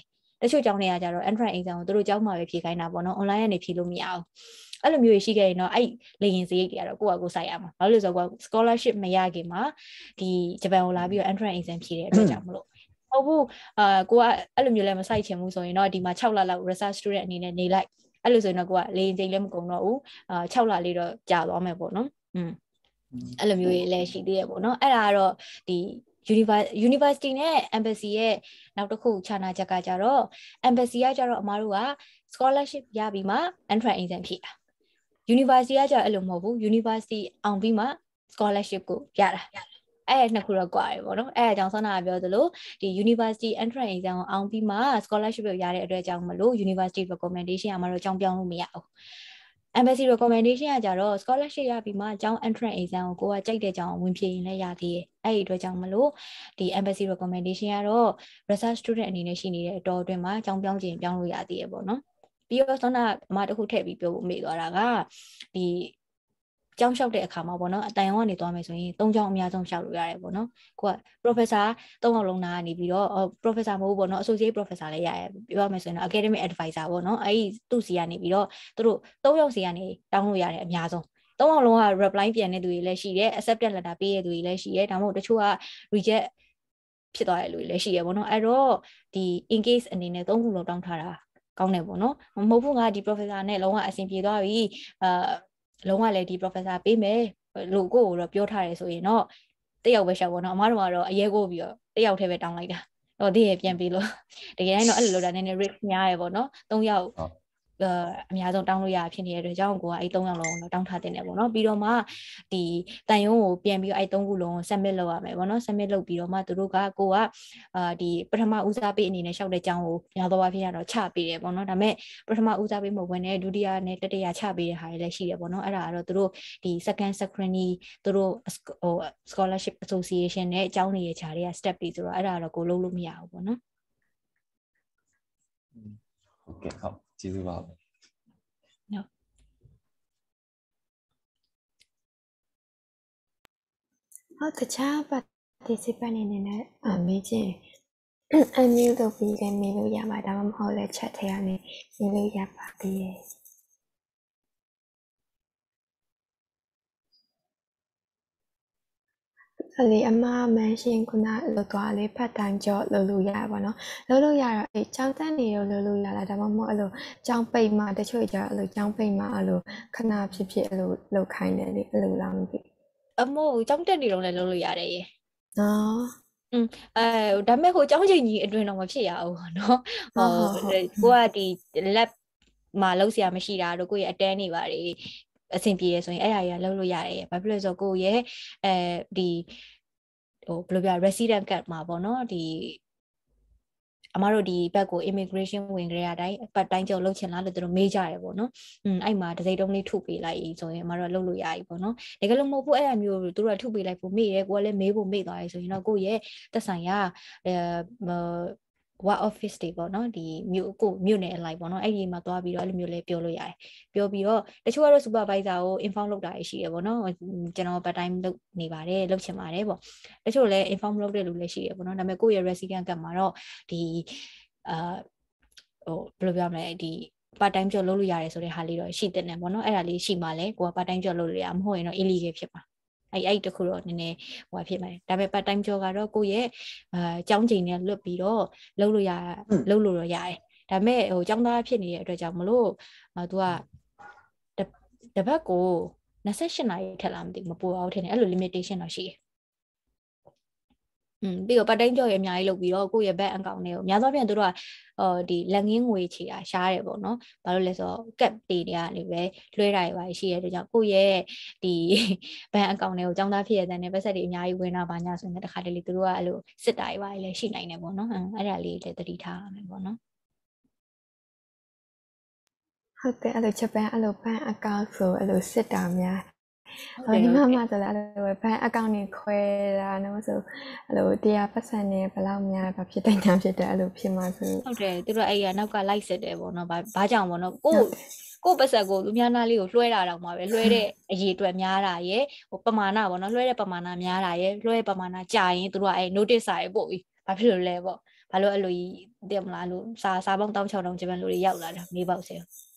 တချို့ကျောင်းတွေကကြတော့ entrance exam ကိုသူတို့ကျောင်းမှာပဲဖြေခိုင်းတာပေါ့နော် online ကနေဖြေလို့မရဘူးအဲ့လိုမျိုးရှိခဲ့ရင်တော့အဲ့လေရင်စရိတ်တွေကတော့ကိုယ့်အကူစိုက်ရမှာဘာလို့လဲဆိုတော့ scholarship မရခင်မှာဒီဂျပန်ကိုလာပြီးတော့ entrance exam ဖြေတဲ့အတွက်ကြောင့်မလို့ဟုတ်ဘူးကိုကအဲ့လိုမျိုးလည်းမစိုက်ချင်ဘူးဆိုရင်တော့ဒီမှာ6လလောက် research student အနေနဲ့နေလိုက်အဲ့လိုဆိုရင်တော့ကိုကလေရင်စရိတ်လည်းမကုန်တော့ဘူး6လလေးတော့ကြာသွားမယ်ပေါ့နော်အဲ့လိုမျိုးလည်းရှိသေးရပေါ့နော်အဲ့ဒါကတော့ဒီ university နဲ့ embassy ရဲ့နောက်တစ်ခုခြားနာချက်ကကြတော့ embassy ကကြတော့အမားတို့က scholarship ရပြီးမှ entrance exam ဖြေတာ university ကကြတော့အဲ့လိုမဟုတ်ဘူး university အောင်ပြီးမှ scholarship ကိုရတာအဲ့နှစ်ခုတော့ကွာတယ်ပေါ့နော်အဲ့အကြောင်းဆောနာပြောသလိုဒီ university entrance exam ကိုအောင်ပြီးမှ scholarship ကိုရတဲ့အတွက်ကြောင့်မလို့ university recommendation အမားတို့အကြောင်းပြောင်းလို့မရဘူးembassy recommendation ကကြတော့ scholarship ရပြီးမှကျောင်း entrance exam ကိုကကြိုက်တဲ့ကျောင်းဝင်ဖြေရင်လည်းရသေးတယ်အဲ့ဒီအတွက်ကြောင့်မလို့ဒီ embassy recommendation ကတော့ research student အနေနဲ့ရှိနေတဲ့အတော်အတွင်းမှာကျောင်းပြောင်းခြင်းပြောင်းလို့ရသေးတယ်ပေါ့နော်ပြီးတော့ဆောနာအမတစ်ခုထည့်ပြီးပြောဖို့မေ့သွားတာကဒီကျောင်းလျှောက်တဲ့အခါမှာပေါ့နော်အတန်ရောကနေသွားမယ်ဆိုရင်၃ကျောင်းအများဆုံးလျှောက်လို့ရတယ်ပေါ့နော်ကိုက professor ၃ယောက်လုံးနာကနေပြီးတော့ professor မဟုတ်ဘူးပေါ့နော် associate professor လည်းရရပြောရမယ်ဆိုရင်တော့ academic advisor ပေါ့နော်အဲ့ဒီသူ့စီကနေပြီးတော့သူတို့၃ယောက်စီကနေတောင်းလို့ရတယ်အများဆုံး၃ယောက်လုံးက reply ပြန်တဲ့သူတွေလည်းရှိတယ် acceptance letter ပေးတဲ့သူတွေလည်းရှိတယ်ဒါမှမဟုတ်တချို့က reject ဖြစ်သွားတဲ့လူတွေလည်းရှိရပေါ့နော်အဲ့တော့ဒီ in case အနေနဲ့၃ခုလုံးတောင်းထားတာကောင်းတယ်ပေါ့နော်မဟုတ်ဘူးငါဒီ professor နဲ့လုံးဝအဆင်ပြေသွားပြီလုံးဝလည်းဒီ professor ပေးမယ်လို့ကိုတော့ပြောထားတယ်ဆိုရင်တော့တယောက်ပဲရှောက်ပေါ့နော်အမားတို့ကတော့အရေးကိုပြီးတော့တယောက်တည်းပဲတောင်းလိုက်တာတော့ဒီရပြန်ပြီးလို့တကယ်တိုင်းတော့အဲ့လိုလုပ်တာနည်းနည်း risk များရပေါ့နော်၃ယောက်အများဆုံးတောင်းလို့ရဖြစ်နေတဲ့အတွက်ကြောင့်ကိုကအဲ့3ယောက်လုံးတော့တောင်းထားတင်တယ်ပေါ့နော်ပြီးတော့မှဒီတန်ရုံးကိုပြန်ပြီးအဲ့3ခုလုံး submit လုပ်ရမယ်ပေါ့နော် submit လုပ်ပြီးတော့မှသူတို့ကကိုကဒီပထမဦးစားပေးအနေနဲ့ရှောက်တဲ့ကျောင်းကိုများသောအားဖြင့်တော့ချပေးတယ်ပေါ့နော်ဒါပေမဲ့ပထမဦးစားပေးမဟုတ်ဘဲနဲ့ဒုတိယနဲ့တတိယချပေးတဲ့ဟာတွေလည်းရှိတယ်ပေါ့နော်အဲ့ဒါကတော့သူတို့ဒီ second secondary သူတို့ဟို scholarship association နဲ့အကြောင်းတွေရဲ့ခြားတွေက step တွေဆိုတော့အဲ့ဒါတော့ကိုလုံးလို့မရဘူးပေါ့နော်ဟုတ်ကဲ့ဟုတ်ကျေးဇူးပါဟုတ်တခြား participant အနေနဲ့မေးချင်အမျိုးလုပ်ပြီးလည်းမေးလို့ရမှာဒါမှမဟုတ်လည်း chat ထဲကနေမေးလို့ရပါသေးတယ်အဲ့ဒီအမ mention ခုနလောက်သွားလေ part time job လုပ်လို့ရပါတော့လုပ်လို့ရတော့အဲ့ကျောင်းတက်နေရောလုပ်လို့ရလားဒါမှမဟုတ်အဲ့လိုကျောင်းပိတ်မှတချို့ကြအဲ့လိုကျောင်းပိတ်မှအဲ့လိုခဏဖြစ်ဖြစ်အဲ့လိုလုပ်ခိုင်းတယ်လေအဲ့လိုလားမသိအမို့ကျောင်းတက်နေတော့လည်းလုပ်လို့ရတယ်ရေနော်ဒါပေမဲ့ဟိုကျောင်းချိန်ကြီးအတွင်းတော့မဖြစ်ရဘူးပေါ့နော်ဟိုကိုကဒီ lab မှာလုပ်စရာမရှိတာတို့ကိုရဲ့အတန်းနေပါတယ်အဆင်ပြေရဆိုရင်အဲ့အရာကြီးလုပ်လို့ရတယ်ဘာဖြစ်လို့လဲဆိုတော့ကိုရဲ့ဒီဟိုဘယ်လိုပြ resident card မှာပေါ့နော်ဒီအမတို့ဒီဘက်ကို immigration ဝင်ကြတဲ့အတိုင်းပတ်တိုင်းကြောက်လုပ်ချင်လားလို့သူတို့မေးကြတယ်ပေါ့နော်အဲ့မှာတစ်စိတ်တုံးလေးထုပေးလိုက်ဆိုရင်အမတို့လုပ်လို့ရပြီပေါ့နော်တကယ်လို့မဟုတ်ဘူးအဲ့အမျိုးသူတို့ကထုပေးလိုက်ဖို့မေးတယ်ကိုကလည်းမေးဖို့မေးသွားပြီဆိုရင်တော့ကိုရဲ့သက်ဆိုင်ရာwhat office တွေပေါ့နော်ဒီမြို့နယ်အလိုက်ပေါ့နော်အဲ့ဒီမှာသွားပြီးတော့အဲ့လိုမျိုးလေးပြောလို့ရတယ်ပြောပြီးတော့တချို့ကတော့ supervisor ကို inform လုပ်တာရှိတယ်ပေါ့နော်ကျွန်တော် part time လုပ်နေပါတယ်လုပ်ချင်ပါတယ်ပေါ့တချို့လည်း inform လုပ်တဲ့လူလည်းရှိတယ်ပေါ့နော်ဒါပေမဲ့ကိုယ့်ရဲ့ resident ကမှာတော့ဒီဟိုဘယ်လိုပြောမလဲဒီ part time job လုပ်လို့ရတယ်ဆိုတဲ့ဟာလေးတော့ရှိတဲ့ねပေါ့နော်အဲ့ဒါလေးရှိမှလဲကိုက part time job လုပ်လို့ရမဟုတ်ရင်တော့ illegal ဖြစ်မှာအဲ့တခုတော့နည်းနည်းဟိုဖြစ်မယ်ဒါပေမဲ့ part time job ကတော့ကိုယ့်ရဲ့ကျောင်းချိန်နဲ့လွတ်ပြီးတော့လုပ်လို့တော့ရတယ်ဒါပေမဲ့ဟိုကျောင်းသားဖြစ်နေတဲ့အတွက်ကြောင့်မလို့သူကတပတ်ကို28နာရီထက်လာမသိမပိုအောင်ထင်တယ်အဲ့လို limitation တော့ရှိတယ်ပြီးတော့ part time job ရအများကြီးလုပ်ပြီးတော့ကိုယ့်ရဲ့ bank account တွေကိုအများသောဖြင့်တို့ကဒီလက်ငင်းငွေချေတာရှားတယ်ပေါ့နော်ဘာလို့လဲဆိုတော့ cap တွေကနေပဲလွှဲတာတွေပါရှိရတဲ့ကြောင့်ကိုယ့်ရဲ့ဒီ bank account တွေကိုចောင်းသားဖြစ်ရတဲ့နဲ့ပတ်သက်တွေအများကြီးဝင်တာပါညာဆိုရင်တခါတလေတို့ကအဲ့လိုစစ်တာတွေပါလည်းရှိနိုင်တယ်ပေါ့နော်အဲ့ဒါလေးလည်းသတိထားရမယ်ပေါ့နော်ဟုတ်တယ်အဲ့လိုဂျပန်အဲ့လို bank account ဆိုအဲ့လိုစစ်တာများညီမမဆိုလည်းအဲ့လို bank account နေခွဲတာနော်ဆိုအဲ့လို100%နဲ့ဘယ်လောက်များဘာဖြစ်တဲ့ညာဖြစ်တဲ့အဲ့လိုဖြစ်မှာဆိုဟုတ်တယ်သူတို့အဲ့ရနောက်ကလိုက်စစ်တယ်ပေါ့နော်ဘာကြောင့်ပေါ့နော်ကိုပတ်ဆက်ကိုလူများနာလေးကိုလွှဲတာတော့မှာပဲလွှဲတဲ့အရေးအတွက်များတာရယ်ဟိုပမာဏပေါ့နော်လွှဲတဲ့ပမာဏများတာရယ်လွှဲတဲ့ပမာဏကြာရင်သူတို့ကအဲ့ notice စာရေးပို့ပြီးဘာဖြစ်လို့လဲပေါ့ဘာလို့အဲ့လိုတင်မလားလို့စာပေါင်း1600ဂျပန်လူတွေရောက်လာတာမေးပေါက်စေ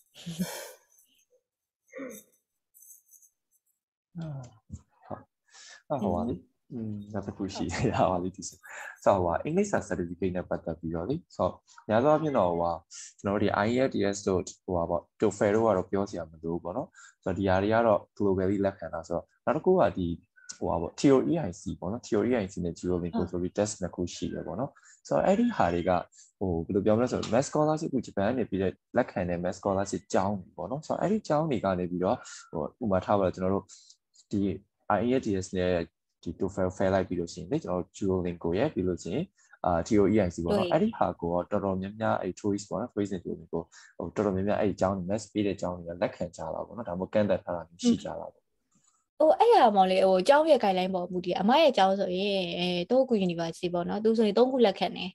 ဟောပါလေနောက်တစ်ခုရှိရပါလိမ့်ဒီဆိုတော့English certificate နဲ့ပတ်သက်ပြီးတော့လေဆိုတော့များသောအားဖြင့်တော့ကျွန်တော်တို့ဒီ IELTS တို့ပေါ့ TOEFL တို့ကတော့ပြောစရာမလိုဘူးပေါ့နော်ဆိုတော့ဒီဟာတွေကတော့ globally လက်ခံတာဆိုတော့နောက်တစ်ခုကဒီပေါ့ theory EIC ပေါ့နော် theory EIC နဲ့ Duolingo ဆိုပြီး test နှစ်ခုရှိရပေါ့နော်ဆိုတော့အဲ့ဒီဟာတွေကဘယ်လိုပြောမလဲဆိုတော့ mass scholarship ကိုဂျပန်ကနေပြီးလက်ခံတဲ့ mass scholarship ကျောင်းပေါ့နော်ဆိုတော့အဲ့ဒီကျောင်းတွေကနေပြီးတော့ဥပမာထားပါတော့ကျွန်တော်တို့ဒီ IELTS နဲ့ဒီ TOEFL fail လိုက်ပြီးလို့ရှိရင်လေကျွန်တော်တို့ Duolingo ရဲ့ပြီးလို့ရှိရင်theory EIC ပေါ့နော်အဲ့ဒီဟာကိုတော်တော်များများအဲ့ choice ပေါ့နော် choice တွေကိုတော်တော်များများအဲ့ဒီကျောင်းတွေ mass ပေးတဲ့ကျောင်းတွေကလက်ခံကြတာပေါ့နော်ဒါမှမဟုတ်ကန့်သက်ထားတာရှိကြတာပေါ့အဲ့ရမောင်လေးကျောင်းရဲ့ guideline ပေါ်မူတည်အမရဲ့ကျောင်းဆိုရင်တိုးကူ University ပေါ့နော်သူဆိုရင်3ခုလက်ခံတယ်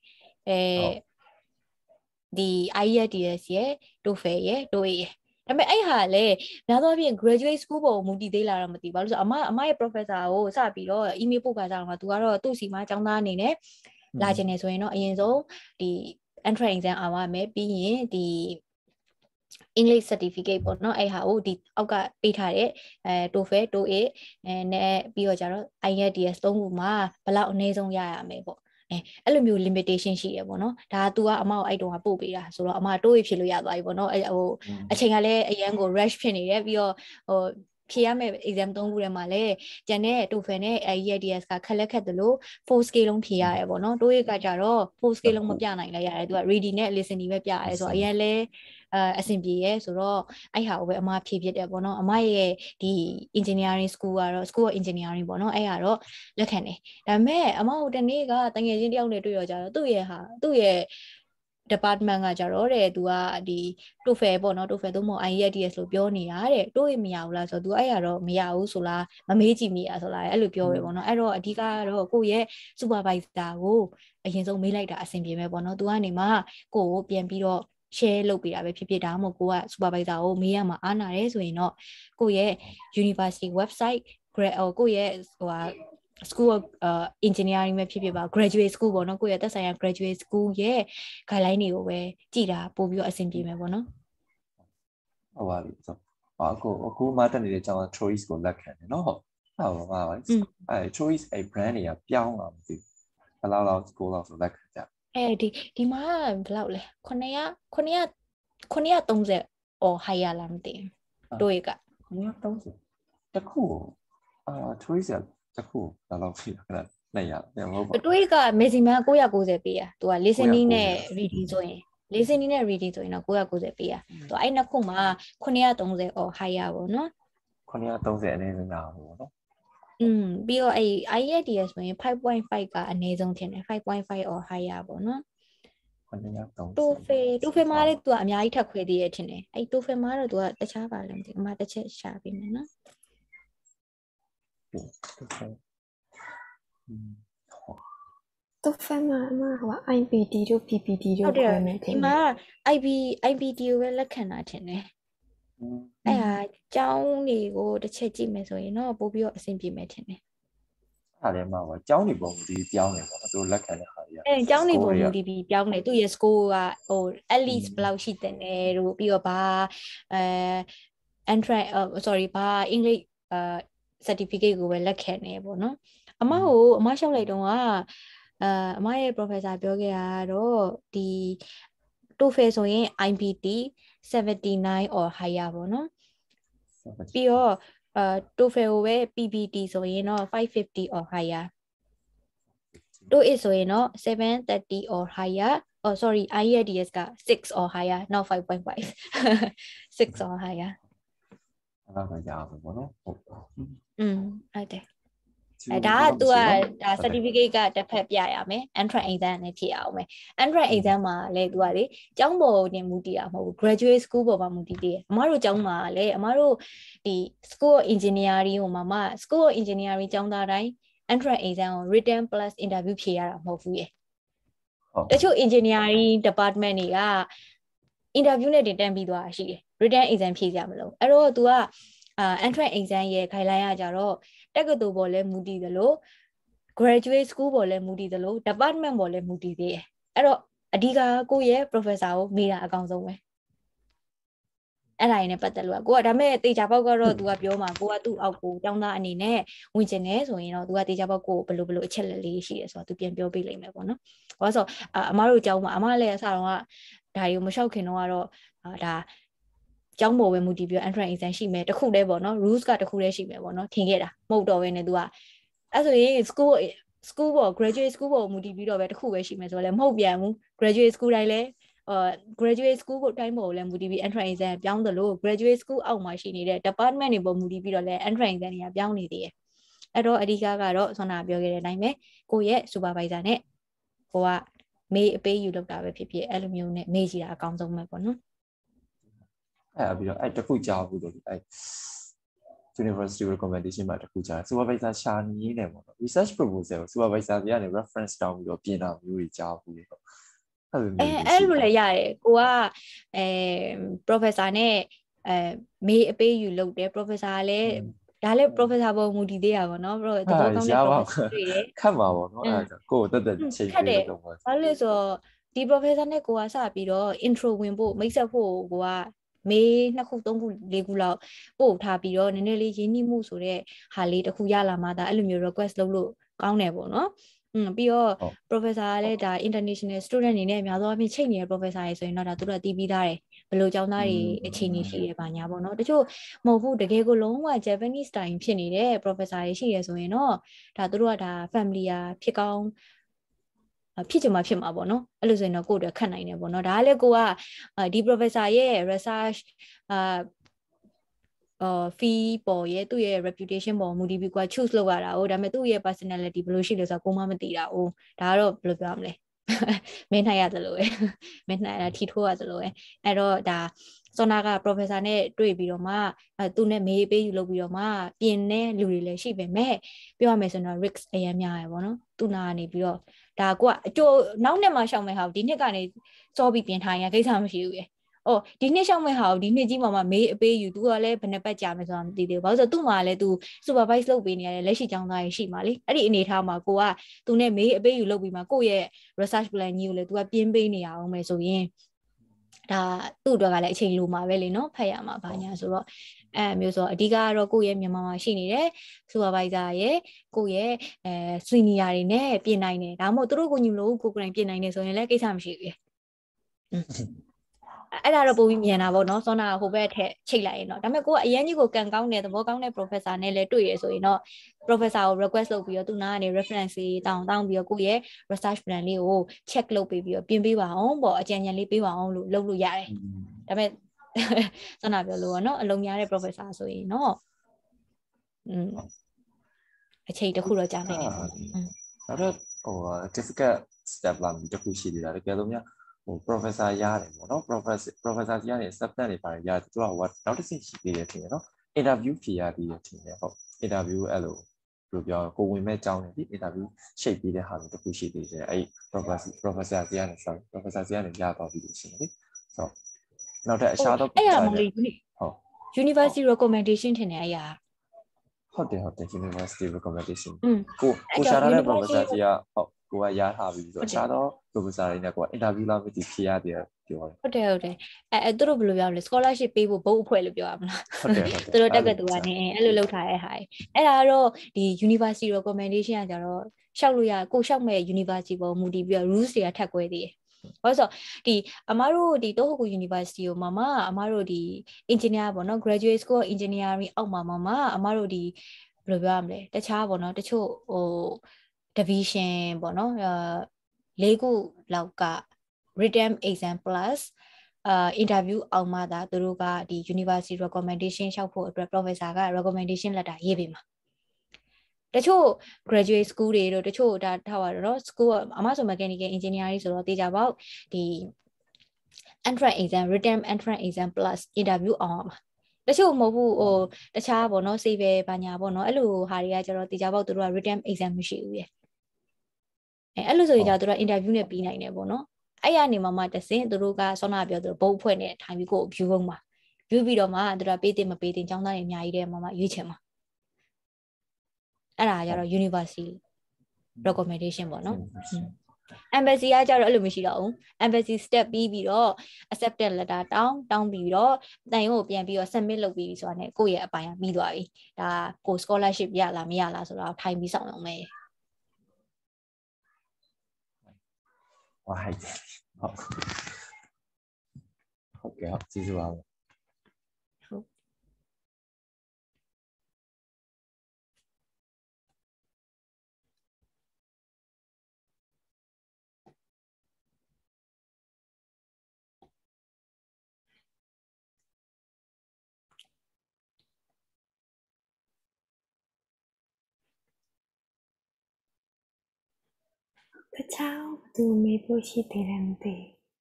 ဒီ IELTS ရဲ့ TOEFL ရဲ့ TOEIC ရဲ့ဒါပေမဲ့အဲ့ဟာလည်းများသောအားဖြင့် graduate school ပေါ်မူတည်သေးလားတော့မသိဘူးဘာလို့ဆိုအမရဲ့ professor ကိုစပြီးတော့ email ပို့ခါကြတော့သူကတော့သူ့စီမှာကျောင်းသားအနေနဲ့လာချင်နေဆိုရင်တော့အရင်ဆုံးဒီ entrance exam အောင်ရမယ်ပြီးရင်ဒီ English certificate ပေါ့နော်အဲ့ဟာကိုဒီအောက်ကပေးထားတဲ့TOEFL TOEICနဲ့ပြီးတော့ကြတော့ IELTS 3ခုမှာဘယ်လောက်အနည်းဆုံးရရမယ်ပေါ့အဲ့လိုမျိုး limitation ရှိရပေါ့နော်ဒါ तू ကအမကိုအဲ့တုန်းကပို့ပေးတာဆိုတော့အမတိုးရဖြစ်လို့ရသွားပြီပေါ့နော်အချိန်ကလည်းအရန်ကို rush ဖြစ်နေတယ်ပြီးတော့ဖြေရမယ့် exam 3ခုထဲမှာလည်းကျန်တဲ့ TOEFL နဲ့ IELTS ကခက်လက်ခက်တယ်လို့ 4 scale လုံးဖြေရတယ်ပေါ့နော်တိုးရကကြတော့ 4 scale လုံးမပြနိုင်လဲရတယ် तू က reading နဲ့ listening ပဲပြရတယ်ဆိုတော့အရင်လဲအဆင်ပြေရဲဆိုတော့အဲ့ဟာကိုပဲအမဖြေဖြစ်တယ်ပေါ့နော်အမရဲ့ဒီ engineering school ကတော့ school of engineering ပေါ့နော်အဲ့ဟာတော့လက်ခံတယ်ဒါပေမဲ့အမဟိုတနေ့ကတငယ်ချင်းတယောက်နဲ့တွေ့ရကြတော့သူ့ရဲ့ department ကကြတော့တဲ့သူကဒီ TOEFL ပေါ့နော် TOEFL သို့မဟုတ် IELTS လို့ပြောနေတာတဲ့တိုးရမရဘူးလားဆိုတော့ तू အဲ့ရတော့မရဘူးဆိုလားမမေးကြည့်မိရဆိုလားအဲ့လိုပြောရပေါ့နော်အဲ့တော့အဓိကတော့ကိုယ့်ရဲ့ supervisor ကိုအရင်ဆုံးမေးလိုက်တာအဆင်ပြေမယ်ပေါ့နော် तू ကနေမှကိုယ့်ကိုပြန်ပြီးတော့ share လုပ်ပေးတာပဲဖြစ်ဖြစ်ဒါမှမဟုတ်ကိုက supervisor ကိုမေးရမှာအားနာတယ်ဆိုရင်တော့ကိုယ့်ရဲ့ university website ကိုယ့်ရဲ့school of engineering ပဲဖြစ်ဖြစ်ပါ graduate school ပေါ့နော်ကိုယ့်ရဲ့သက်ဆိုင်ရာ graduate school ရဲ့ guideline တွေကိုပဲကြည့်တာပို့ပြီးတော့အဆင်ပြေမယ်ပေါ့နော်ဟုတ်ပါပြီဆိုအခုမှတက်နေတဲ့ကျောင်းက choice ကိုလက်ခံတယ်နော်ဟုတ်ပါပါအဲ့ choice အဲ့ brand တွေကပြောင်းလာမသိဘယ်လောက် school လောက်ဆိုလက်ခံကြဒီမှာဘယ်လောက်လဲ930 or higher လားမသိဘူးတို့က 930တခုchoice တခုဘယ်လောက်ဖြစ်လဲ200မဟုတ်ပါတို့က maximum 990ပေးရသူက listening နဲ့ reading ဆိုရင် listening နဲ့ reading ဆိုရင်တော့990ပေးရသူအဲ့နှစ်ခုမှာ930 or higher ပေါ့နော် 930အနေနဲ့လာပေါ့နော်ပြီးတော့အဲ့ IELTS ဆိုရင် 5.5 ကအနည်းဆုံးထင်တယ်5.5 or higher ပေါ့နော်TOEFL မှာလည်းသူကအများကြီးထပ်ခွဲသေးရထင်တယ်အဲ့ TOEFL မှာတော့သူကတခြားပါလည်းမသိဘူးအမတစ်ချက်ရှာပေးမယ်နော် TOEFL မှာဟို IPT တို့ PPT တို့ခွဲမယ်ထင်တယ်ဒီမှာ IPT ကိုပဲလက်ခံတာထင်တယ်အဲ့ဟာကျောင်းတွေကိုတစ်ချက်ကြည့်မယ်ဆိုရင်တော့ပို့ပြီးတော့အဆင်ပြေမယ်ထင်တယ်အဲ့ဒါမှပါကျောင်းတွေပုံဒီပြောင်းနေပေါ့သူလက်ခံတဲ့ဟာကြီးကျောင်းတွေပုံဒီပြောင်းနေသူ့ရဲ့ score ကat least ဘယ်လောက်ရှိတယ်လဲတို့ပြီးတော့ဘာentrance sorry ဘာ English certificate ကိုပဲလက်ခံနေပေါ့နော်အမလျှောက်လိုက်တော့အမရဲ့ professor ပြောခဲ့တာတော့ဒီ TOEFL ဆိုရင် IPT 79 or higher ပေါ့နော်ပြီးတော့ TOEFL ကိုပဲ PPT ဆိုရင်တော့550 or higher TOEIC ဆိုရင်တော့730 or higher sorry IELTS က6 or higher not 5.5 6 or higher အဲ့ဒါကြာပါဘောနော်ဟုတ်တယ်ဒါကသူကဒါ certificate ကတစ်ဖက်ပြရမယ် entrance exam နဲ့ဖြည့်အောင်မယ် entrance exam မှာလည်းသူကလေကျောင်းပေါ်နဲ့မူတည်တာမဟုတ်ဘူး graduate school ပေါ်မှာမူတည်တယ်အမတို့ကျောင်းမှာလည်းအမတို့ဒီ school of engineering ဟိုမှာ school of engineering ကျောင်းသားတိုင်း entrance exam ကို written plus interview ဖြေရတာမဟုတ်ဘူးရေတချို့ engineering department တွေက interview နဲ့တင်တန်းပြီးသွားတာရှိတယ် written exam ဖြေကြမလို့အဲ့တော့ तू ကentrance exam ရဲ့ guideline ကကြတော့တက္ကသိုလ်ပေါ်လဲမူတည်သလို graduate school ပေါ်လဲမူတည်သလို department ပေါ်လဲမူတည်သေးတယ်အဲ့တော့အဓိကကိုယ့်ရဲ့ professor ကိုမေးတာအကောင်းဆုံးပဲအဲ့ဒါရင်းနဲ့ပတ်သက်လို့ကိုကဒါမဲ့တေချာပေါက်ကတော့ तू ကပြောမှာကိုကသူ့အောက်ကိုတောင်းသားအနေနဲ့ဝင်ကျင်နေဆိုရင်တော့ तू ကတေချာပေါက်ကိုဘယ်လိုအချက်လက်လေးရှိရဲဆိုတော့ तू ပြန်ပြောပေးလိမ့်မယ်ပေါ့နော်ဘာလို့ဆိုအမတို့အကြောင်းမှာအမလည်းအစတော့ကဒါတွေကိုမလျှောက်ခင်တော့ကတော့ဒါကျောင်းပေါ်ပဲမူတည်ပြီး entrance exam ရှိမယ်တခုတည်းပေါ့နော် rules ကတခုတည်းရှိမယ်ပေါ့နော်ထင်ခဲ့တာမဟုတ်တော့ဘဲနဲ့ तू ကအဲ့ဆိုရင် school ပေါ် graduate school ပေါ်မူတည်ပြီးတော့ပဲတခုပဲရှိမယ်ဆိုတော့လည်းမဟုတ်ပြန်ဘူး graduate school တိုင်းလည်းgraduate school ကိုတိုင်းပေါ်လည်းမူတည်ပြီး entrance exam ပြောင်းသလို graduate school အောက်မှာရှိနေတဲ့ department တွေပေါ်မူတည်ပြီးတော့လည်း entrance exam တွေကပြောင်းနေသေးတယ်အဲ့တော့အဓိကကတော့ဆွမ်းနာပြောခဲ့တဲ့အတိုင်းပဲကိုယ့်ရဲ့ supervisor နဲ့ကိုကမေးအပေးယူလုပ်တာပဲဖြစ်ဖြစ်အဲ့လိုမျိုးနဲ့မေးကြည့်တာအကောင်းဆုံးပဲပေါ့နော်အဲ့ပြီးတော့အဲ့တခုကြားဘူးလို့အဲ့ university recommendation မှာတခုကြား supervisor ရှာနေနေပေါ့နော် research proposal ကို supervisor တွေကနေ reference တောင်းပြီးတော့ပြင်တာမျိုးတွေကြားဘူးလို့အဲ့လိုလည်းရတယ်ကိုကprofessor နဲ့မေးအပေးယူလုပ်တယ် professor လည်းဒါလည်း professor ပေါ်မူတည်သေးတာပေါ့နော်ဘရောသဘောကောင်းတဲ့ professor တွေရခတ်မှာပေါ့နော်အဲ့ဒါကိုတက်တက်ချိန်ပေးလို့တော့ဘာလို့ဆိုဒီ professor နဲ့ကိုကစပြီးတော့ intro ဝင်ဖို့မိတ်ဆက်ဖို့ကိုကမေး2ခု3ခု4ခုလောက်ပို့ထားပြီးတော့နည်းနည်းလေးရင်းနှီးမှုဆိုတဲ့ဟာလေးတစ်ခုရလာမှဒါအဲ့လိုမျိုး request လုပ်လို့ကောင်းတယ်ပေါ့နော်ပြီးတော့ professor ကလည်းဒါ international student အနေနဲ့အများဆုံးအဖြစ်ချိန်နေတဲ့ professor တွေဆိုရင်တော့ဒါသူတို့ကတီးပြီးသားတယ်ဘယ်လိုကျောင်းသားတွေအခြေအနေရှိရဲပါညာပေါ့နော်တချို့မဟုတ်ဘူးတကယ်ကိုလုံးဝ Japanese style ဖြစ်နေတဲ့ professor တွေရှိရဲဆိုရင်တော့ဒါသူတို့ကဒါ familiar ဖြစ်ကောင်းဖြစ်ချင်မှဖြစ်မှာပေါ့နော်အဲ့လိုဆိုရင်တော့ကိုယ့်အတွက်ခတ်နိုင်တယ်ပေါ့နော်ဒါကလည်းကိုကဒီ professor ရဲ့ research fee ပေါ်ရဲ့သူ့ရဲ့ reputation ပေါ်မူတည်ပြီးကို choose လုပ်ရတာ哦ဒါပေမဲ့သူ့ရဲ့ personality ဘယ်လိုရှိလဲဆိုတော့ကိုမှမသိတာ哦ဒါကတော့ဘယ်လိုပြောရမလဲမင်းနိုင်ရတယ်လို့ပဲမင်းနိုင်တာထီထိုးရတယ်လို့ပဲအဲ့တော့ဒါစောနာက professor နဲ့တွေ့ပြီးတော့မှသူနဲ့မေးပေးယူလုပ်ပြီးတော့မှပြင်တဲ့လူတွေလည်းရှိပေမဲ့ပြောရမယ်ဆိုတော့ risk အရင်များရယ်ပေါ့နော်သူနာကနေပြီးတော့ဒါကိုကအကျိုးနောက်နှစ်မှရှောင်မဲ့ဟာဒီနှစ်ကနေစောပြီးပြင်ထားရင်ကိစ္စမရှိဘူးရယ်ဒီနှစ်ရှောက်မဲ့ဟာကိုဒီနှစ်ကြီးမှာမေးအပေးယူသူကလည်းဘယ်နှပတ်ကြာမယ်ဆိုတာမသိသေးဘူး။ဘာလို့ဆိုတော့သူ့မှာလည်းသူ supervise လုပ်ပေးနေရတယ်လက်ရှိကျောင်းသားတွေရှိမှလေ။အဲ့ဒီအနေထားမှာကိုကသူနဲ့မေးအပေးယူလုပ်ပြီးမှကိုယ့်ရဲ့ research plan ကြီးကိုလည်းသူကပြင်းပေးနေရအောင်မယ်ဆိုရင်ဒါသူ့အတွက်ကလည်းအချိန်လိုမှာပဲလေနော်ဖတ်ရမှာဘာညာဆိုတော့အဲ့မျိုးဆိုအဓိကကတော့ကိုယ့်ရဲ့မြန်မာမှာရှိနေတဲ့ supervisor ရဲ့ကိုယ့်ရဲ့senior တွေနဲ့ပြင်နိုင်တယ်ဒါမှမဟုတ်သူတို့ကိုညီမလို့ကိုယ်ကိုယ်တိုင်ပြင်နိုင်တယ်ဆိုရင်လည်းကိစ္စမရှိဘူးအဲ့ဒါတော့ပုံပြီးမြင်တာပေါ့နော်စောနာဟိုဘက်ထက်ချိတ်လိုက်ရင်တော့ဒါပေမဲ့ကိုကအရင်ကြီးကိုကန်ကောင်းတဲ့သဘောကောင်းတဲ့ professor နဲ့လည်းတွေ့ရဆိုရင်တော့ professor ကို request လုပ်ပြီးတော့သူနာကနေ reference တွေတောင်းပြီးတော့ကိုရဲ့ research plan လေးကို check လုပ်ပေးပြီးတော့ပြင်ပေးပါအောင်ပေါ့အကြံဉာဏ်လေးပေးပါအောင်လို့လုပ်လို့ရတယ်ဒါပေမဲ့စောနာပြောလို့နော်အလုံးများတဲ့ professor ဆိုရင်တော့အချိန်တစ်ခုတော့ကြာနိုင်တယ်ပေါ့အဲ့တော့difficult step လာပြီးတစ်ခုရှိသေးတာတကယ်လို့များprofessor ရတယ်ပေါ့နော် professor ကြီးကနေ acceptance တွေပါတယ်ရတယ်သူကနောက်တစ်ဆင့်ရှိသေးတယ်ထင်တယ်နော် interview ဖြေရသေးတယ်ထင်တယ်ဟုတ် interview အဲ့လိုဘယ်လိုပြောကိုဝင်မဲ့အကြောင်းနေဒီ interview ရှိပြီးတဲ့ဟာမျိုးတစ်ခုရှိသေးတယ်အဲ့ professor ကြီးကနေ professor ကြီးကနေရတော့ပြီးလို့ရှိရင်လေဆိုနောက်ထပ်အခြားသောအဲ့ရမလို့ဟုတ် university recommendation ထင်တယ်အဲ့ရဟုတ်တယ် university recommendation ကိုရှာရတဲ့ professor ကြီးကဟုတ်ကိုကရထားပြီးဆိုတော့အခြားသော professor တွေနဲ့ကိုက interview လာပြီးဖြေရတယ်ပြောတယ်ဟုတ်တယ်အဲ့သူတို့ဘယ်လိုပြောလဲ scholarship ပေးဖို့ဘုတ်အဖွဲ့လို့ပြောရမလားဟုတ်တယ်သူတို့တက်ကတူကနေအဲ့လိုလုပ်ထားတဲ့ဟာအဲ့ဒါကတော့ဒီ university recommendation ကကြတော့ရှောက်လို့ရကိုရှောက်မဲ့ university ပေါ်မူတည်ပြီးတော့ rules တွေကထပ်ကွဲသေးတယ်ဘာလို့ဆိုဒီအမတို့ဒီတိုဟိုကူ University ကိုမှာအမတို့ဒီ engineer ပေါ့နော် graduate school engineering အောက်မှာအမတို့ဒီဘယ်လိုပြောရမလဲတခြားပေါ့နော်တချို့division ပေါ့နော်၄ခုလောက်က written exam plus interview အောင်မှသာသူတို့ကဒီ university recommendation လျှောက်ဖို့အတွက် professor က recommendation letter ရေးပေးမှာတချို့ graduate school တွေတို့တချို့ဒါထားပါတော့ school အမဆို mechanical engineering ဆိုတော့တေချာပေါက်ဒီ entrance exam written entrance exam plus interview အောင်မှာတချို့မဟုတ်ဘူးတခြားပေါ့နော် civil ဘာညာပေါ့နော်အဲ့လိုဟာတွေကကျတော့တေချာပေါက်သူတို့က written exam မရှိဘူးရဲ့အဲ့လိုဆိုရင်သူတို့ interview နဲ့ပြီးနိုင်တယ်ပေါ့နော်အဲ့ရနေမှတစင်သူတို့ကစောနာပြောသူတို့ဘုတ်ဖွဲ့နဲ့ထိုင်ပြီးကို view ပုံမှာ view ပြီးတော့မှသူတို့ပေးတင်မပေးတင်ចောင်းသားတွေအများကြီးတဲ့မှရွေးချယ်မှာအဲ့ဒါကြတော့ university recommendation ပေါ့နော် embassy ကကြတော့အဲ့လိုမရှိတော့ဘူး embassy step ပြီးတော့ acceptance letter တောင်းပြီးတော့တန်ရုံးကိုပြန်ပြီးတော့ submit လုပ်ပြီးဆိုတာနဲ့ကိုယ့်ရဲ့အပိုင်းကပြီးသွားပြီဒါကို scholarship ရလားမရလားဆိုတော့ထိုင်ပြီးဆောင်အောင်မယ်ဝါဟိုက်ဟုတ်ကဲ့ဟုတ်ကျေးဇူးပါတခြားသူမေးဖို့ရှိသေးတယ်မသိ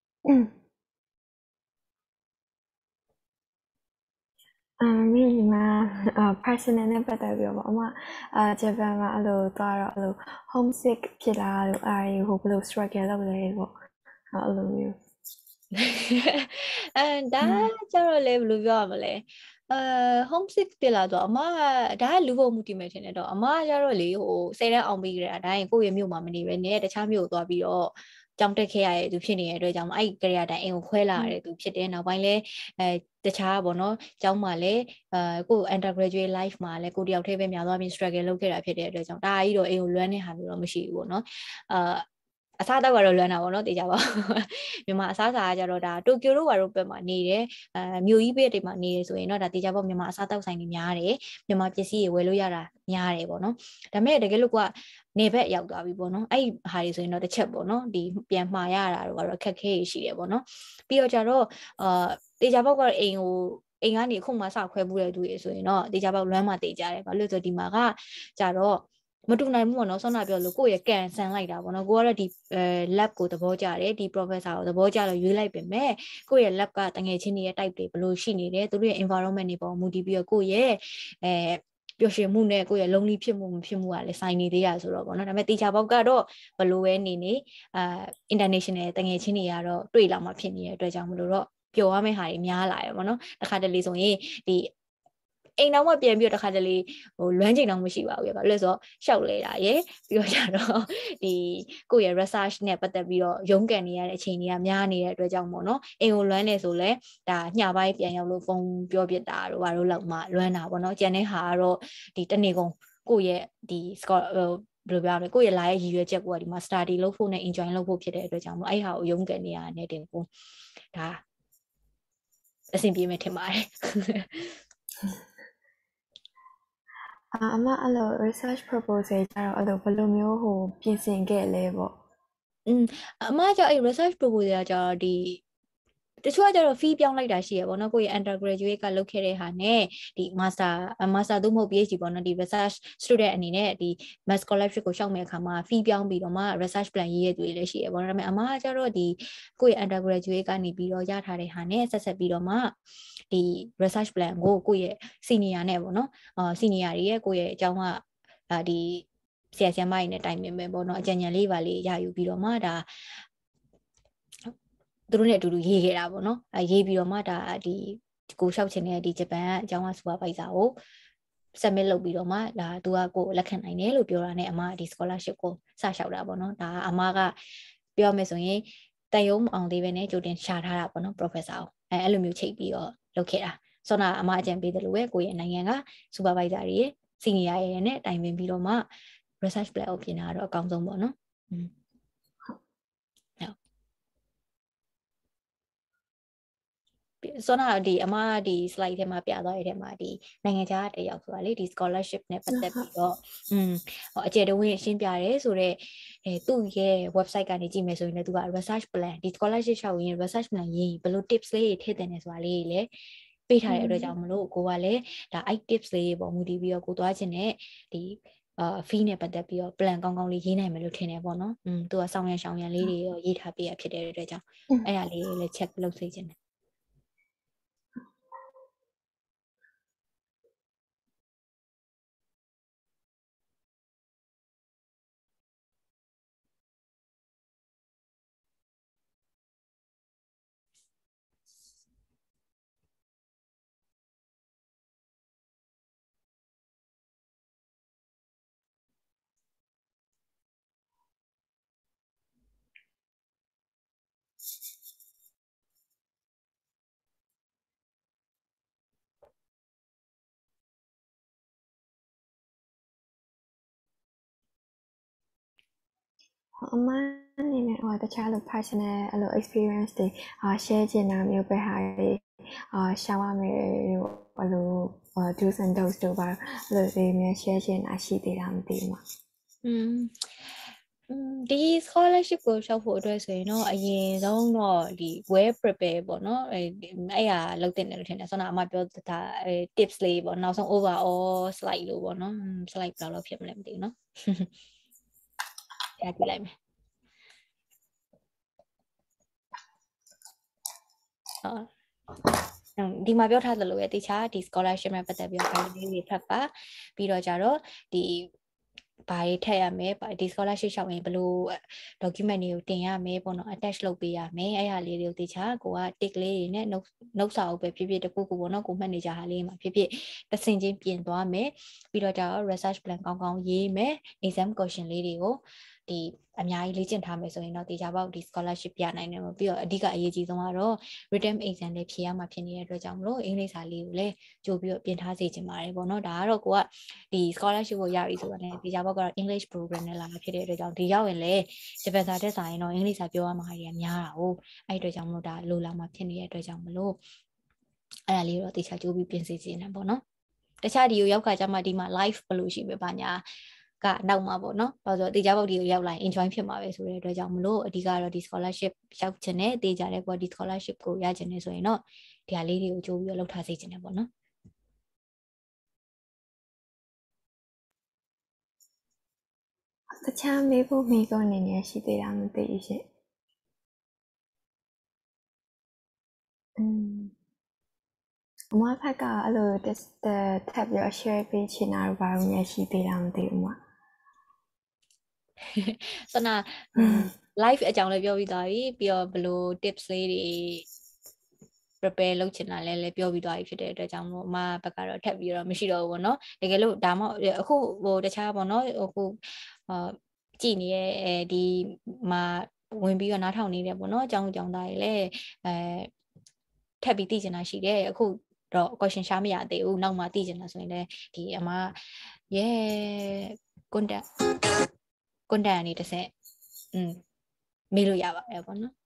မိမှာ personal နဲ့ပတ်သက်ပြီးတော့ပေါ့အမဂျပန်မှာအဲ့လိုသွားတော့အဲ့လို homesick ဖြစ်လာလို့အားရဟိုဘယ်လို struggle လုပ်လဲပေါ့အဲ့လိုမျိုးဒါကြတော့လေဘယ်လိုပြောရမလဲhomesick ဖြစ်လာတော့အမကဒါကလူပုံမှုတည်မယ်ထင်တယ်တော့အမကကြတော့လေဟို10တန်းအောင်ပြီးကြတဲ့အတိုင်းကိုယ့်ရဲ့မြို့မှာမနေပဲနဲ့တခြားမြို့ကိုသွားပြီးတော့ကြောင်းတက်ခဲ့ရတဲ့သူဖြစ်နေတဲ့အတွက်ကြောင့်အဲ့ဒီ career တိုင်းအိမ်ကိုခွဲလာရတဲ့သူဖြစ်တယ်နောက်ပိုင်းလဲတခြားပေါ့နော်ကျောင်းမှာလဲကို undergraduate life မှာလဲကိုတယောက်တည်းပဲများသွားပြီး struggle လုပ်ခဲ့တာဖြစ်တဲ့အတွက်ကြောင့်ဒါကြီးတော့အိမ်ကိုလွမ်းနေတာမျိုးတော့မရှိဘူးပေါ့နော်အစားတော့ကတော့လွမ်းတာပေါ့နော်တေချာပါမြန်မာအစားအစာကကြတော့ဒါတိုကျိုတို့ဘာလို့ပဲမှာနေတယ်မြို့ကြီးဘေးတွေမှာနေတယ်ဆိုရင်တော့ဒါတေချာပေါ့မြန်မာအစားတောက်ဆိုင်တွေများတယ်မြန်မာပစ္စည်းတွေဝယ်လို့ရတာများတယ်ပေါ့နော်ဒါပေမဲ့တကယ်လို့ကနေဘက်ရောက်သွားပြီပေါ့နော်အဲ့ဟာတွေဆိုရင်တော့တစ်ချက်ပေါ့နော်ဒီပြန်မှာရတာတော့အခက်ခဲရှိတယ်ပေါ့နော်ပြီးတော့ကြတော့တေချာပေါ့ကအိမ်ကနေအခုမှစခွဲမှုတဲ့သူတွေဆိုရင်တော့တေချာပေါ့လွမ်းမှတေချာတယ်ဘာလို့လဲဆိုဒီမှာကကြတော့မတူနိုင်ဘူးပေါ့နော်ဆောနာပြောလို့ကိုယ့်ရဲ့ကန်ဆန်လိုက်တာပေါ့နော်ကိုကတော့ဒီlab ကိုသဘောကျတယ်ဒီ professor ကိုသဘောကျလို့ရွေးလိုက်ပြင်မဲ့ကိုယ့်ရဲ့ lab ကတငယ်ချင်းတွေရဲ့ type တွေဘယ်လိုရှိနေတယ်သူတို့ရဲ့ environment တွေပေါ်မူတည်ပြီးတော့ကိုယ့်ရဲ့ပျော်ရွှင်မှုနဲ့ကိုယ့်ရဲ့ lonely ဖြစ်မှုမဖြစ်မှုကလည်းဆိုင်နေသေးရဆိုတော့ပေါ့နော်ဒါပေမဲ့တေချာပေါက်ကတော့ဘယ်လိုပဲနေinternational တငယ်ချင်းတွေကတော့တွေ့လာမှဖြစ်နေတဲ့အတွက်ကြောင့်မလို့တော့ပျော်ရမယ့်ဟာတွေများလာရပေါ့နော်တခါတလေဆိုရင်ဒီအိမ်တော်မှပြန်ပြီးတော့တခါတလေဟိုလွမ်းချိန်တော့မရှိပါဘူးရပါလို့ဆိုတော့ရှောက်လဲတာရယ်ပြီးတော့ကျတော့ဒီကိုယ့်ရဲ့ research နဲ့ပတ်သက်ပြီးတော့ရုန်းကန်နေရတဲ့အချိန်တွေကများနေတဲ့အတွက်ကြောင့်ပေါ့နော်အိမ်ကိုလွမ်းနေဆိုလဲဒါညပိုင်းပြန်ရောက်လို့ဖုန်းပြောပြတာတို့ဘာလို့လောက်မှလွမ်းတာပေါ့နော်ကျန်တဲ့ဟာကတော့ဒီတနေ့ကုန်ကိုယ့်ရဲ့ဒီ score ဘယ်လိုပြောရမလဲကိုယ့်ရဲ့ live ရည်ရွယ်ချက်ကိုဒီမှာ study လုပ်ဖို့နဲ့ enjoy လုပ်ဖို့ဖြစ်တဲ့အတွက်ကြောင့်မို့အဲ့ဟာကိုရုန်းကန်နေရတဲ့တင်ကိုဒါအဆင်ပြေမယ်ထင်ပါတယ်အမအဲ့လို research proposal ကြတော့အဲ့လိုဘယ်လိုမျိုးဟိုပြင်ဆင်ခဲ့လဲပေါ့အမကအဲ့ research proposal ကကြတော့ဒီတချို့ကကြတော့ fee ပြောင်းလိုက်တာရှိရပေါ့နော်ကိုယ့်ရဲ့ undergraduate ကလုပ်ခဲ့တဲ့ဟာနဲ့ဒီ master သို့မဟုတ် PhD ပေါ့နော်ဒီ research student အနေနဲ့ဒီ mass scholarship ကိုရှောက်မဲ့အခါမှာ fee ပြောင်းပြီးတော့မှ research plan ရေးရတဲ့သူတွေလည်းရှိရပေါ့နော်ဒါပေမဲ့အမကကြတော့ဒီကိုယ့်ရဲ့ undergraduate ကနေပြီးတော့ရထားတဲ့ဟာနဲ့ဆက်ပြီးတော့မှဒီ research plan ကိုကိုယ့်ရဲ့ senior နဲ့ပေါ့နော်senior တွေရဲ့ကိုယ့်ရဲ့အကြောင်းကဒီဆရာဆရာမတွေနဲ့တိုင်ပင်ပဲပေါ့နော်အကြံဉာဏ်လေးပါလေးရယူပြီးတော့မှဒါသူတို့နဲ့အတူတူရေးခဲ့တာပေါ့နော်ရေးပြီးတော့မှဒါဒီကိုလျှောက်ချင်တဲ့ဒီဂျပန်ကအကြောင်းက supervisor ကို submit လုပ်ပြီးတော့မှဒါသူကကိုလက်ခံနိုင်တယ်လို့ပြောတာနဲ့အမဒီ scholarship ကိုစလျှောက်တာပေါ့နော်ဒါအမကပြောမယ်ဆိုရင်တန်ရုံးမအောင်သေးပဲနဲ့ကြိုတင်ရှာထားတာပေါ့နော် professor ကိုအဲ့လိုမျိုးချိန်ပြီးတော့လုပ်ခဲ့တာဆိုတော့အမအကြံပေးတယ်လို့ပဲကိုရဲ့နိုင်ငံက supervisor တွေရဲ့ senior ရဲ့နဲ့တိုင်ပင်ပြီးတော့မှ research plan ကိုပြင်တာတော့အကောင်းဆုံးပေါ့နော်ဆိုတော့ဒီအမဒီ slide ထဲမှာပြသွားရတဲ့ထဲမှာဒီနိုင်ငံခြားတယောက်ဆိုတာလေဒီ scholarship နဲ့ပတ်သက်ပြီးတော့အကျယ်တဝင်းရှင်းပြရဲဆိုတော့သူ့ရဲ့ website ကနေကြည့်မယ်ဆိုရင်လည်းသူက research plan ဒီ scholarship ရှောက်ရင် research plan ရေးဘယ်လို tips လေးတွေထည့်တင်နေဆိုတာလေးလေပေးထားတဲ့အတွက်ကြောင့်မလို့ကိုကလည်းဒါ tips လေးတွေပေါ်မူတည်ပြီးတော့ကိုသွားခြင်းနဲ့ဒီfee နဲ့ပတ်သက်ပြီးတော့ plan ကောင်းကောင်းလေးရေးနိုင်မယ်လို့ထင်တယ်ပေါ့နော်သူကဆောင်ရံရှောင်ရံလေးတွေရောရေးထားပေးရဖြစ်တဲ့အတွက်ကြောင့်အဲ့ဒါလေးလည်း check လုပ်စေခြင်းတယ်အမအနေနဲ့တခြားလို personal အဲ့လို experience တွေshare ချင်တာမျိုးပဲဟာတွေရှောင်းရမယ်လို့အဲ့လို do's and don'ts တို့ပါအဲ့လိုတွေမျိုး share ချင်တာရှိသေးတာမသိဘူးဒီ scholarship ကိုရှောက်ဖို့အတွက်ဆိုရင်တော့အရင်ဆုံးတော့ဒီ well prepare ပေါ့နော်အဲ့ဟာလုပ်တင်တယ်လို့ထင်တယ်ဆိုတော့အမပြောတာ tips လေးပေါ့နောက်ဆုံး overall slide လို့ပေါ့နော် slide ဘယ်လောက်ဖြစ်မလဲမသိဘူးနော်ပြကြည့်လိုက်မယ်ဒီမှာပြောထားသလိုပဲတခြားဒီ scholarship နဲ့ပတ်သက်ပြီးတော့ guide လေးတွေဖတ်ပါပြီးတော့ကြတော့ဒီဘာတွေထည့်ရမလဲဒီ scholarship ရှောက်ရင်ဘယ်လို document တွေကိုတင်ရမလဲပေါ့နော် attach လုပ်ပေးရမယ်အဲ့ဟာလေးတွေကိုတခြားကိုက tick လေးတွေနဲ့ note စာအုပ်ပဲဖြစ်ဖြစ်တခုခုပေါ့နော်ကိုမှတ်နေကြဟာလေးမှာဖြစ်ဖြစ်တဆင်ချင်းပြင်သွားမယ်ပြီးတော့ကြတော့ research plan ကောင်းကောင်းရေးမယ် exam question လေးတွေကိုဒီအများကြီးလေ့ကျင့်ထားမယ်ဆိုရင်တော့တေချာပေါက်ဒီ scholarship ပြနိုင်တယ်ပြီးတော့အဓိကအရေးကြီးဆုံးကတော့ written exam လေးဖြေရမှာဖြစ်နေတဲ့အတွက်ကြောင့်မလို့အင်္ဂလိပ်စာလေးကိုလည်းကြိုပြီးတော့ပြင်ထားစေချင်ပါတယ်ပေါ့နော်ဒါကတော့ကိုကဒီ scholarship ကိုရပြီဆိုတာနဲ့တေချာပေါက်ကတော့ English program နဲ့လာမှာဖြစ်တဲ့အတွက်ကြောင့်ဒီရောက်ရင်လည်းဂျပန်စာတက်စာရင်တော့အင်္ဂလိပ်စာပြောရမှာဟာကြီးများတာဟုတ်အဲ့အတွက်ကြောင့်မလို့ဒါလိုလာမှာဖြစ်နေတဲ့အတွက်ကြောင့်မလို့အဲ့ဒါလေးတော့တေချာကြိုပြီးပြင်စေချင်တယ်ပေါ့နော်တခြားဒီကိုရောက်ခါကျမှဒီမှာ live ဘယ်လိုရှိပဲပါညာကနောက်မှာပေါ့နော်ဘာလို့ဆိုတေချာပေါက်ဒီကိုရောက်လာရင် enjoy ဖြစ်မှာပဲဆိုတဲ့အတွက်ကြောင့်မလို့အဓိကတော့ဒီ scholarship ရောက်ချင်တဲ့တေချာတဲ့ပေါ့ဒီ scholarship ကိုရချင်နေဆိုရင်တော့ဒီဟာလေးတွေကိုကြိုပြီးတော့လုပ်ထားစေချင်တယ်ပေါ့နော်တခြားမေးဖို့မိကောအနေနဲ့ရှိသေးတာမသိဘူးရှင့်အမဖက်ကအဲ့လို tab ရ share ပေးချင်တာဘာလို့များရှိသေးတာမသိဘူးမစနာ live အကြောင်းလေးပြောပြီးသွားပြီပြီးတော့ဘယ်လို tips လေးတွေ prepare လုပ်ချင်တာလည်းပြောပြီးသွားပြီဖြစ်တဲ့အတွက်ကြောင့်မို့အမဘက်ကတော့ထပ်ပြီးတော့မရှိတော့ဘူးပေါ့နော်တကယ်လို့ဒါမှအခုတခြားပေါ့နော်အခုကြည်နေတဲ့ဒီမှာဝင်ပြီးတော့နားထောင်နေတယ်ပေါ့နော်အကြောင်းသားတွေလည်းထပ်ပြီးသိချင်တာရှိတယ်အခုတော့ question ရှားမရသေးဘူးနောက်မှသိချင်တာဆိုရင်လည်းဒီအမcontact အနေတစ်ဆက်မေးလို့ရပါတယ်ပေါ့နော်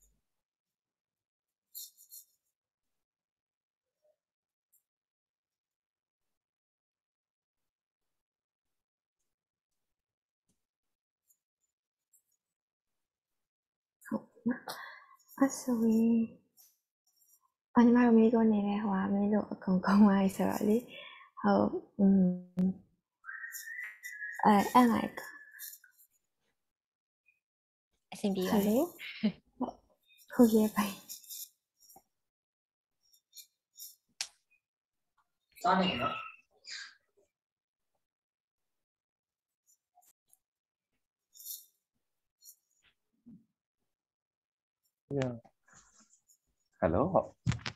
အဲ့ဆိုရင်ညီမတို့မေးခွန်းနေတယ်ဟိုကမင်းတို့အကုန်ကောင်းသွားပြီဆိုတော့လေဟုတ်အဲ့like အဆင်ပြေပါလေဟုတ်ရဲ့ပိုင်စားနေနော်Hello ဟုတ်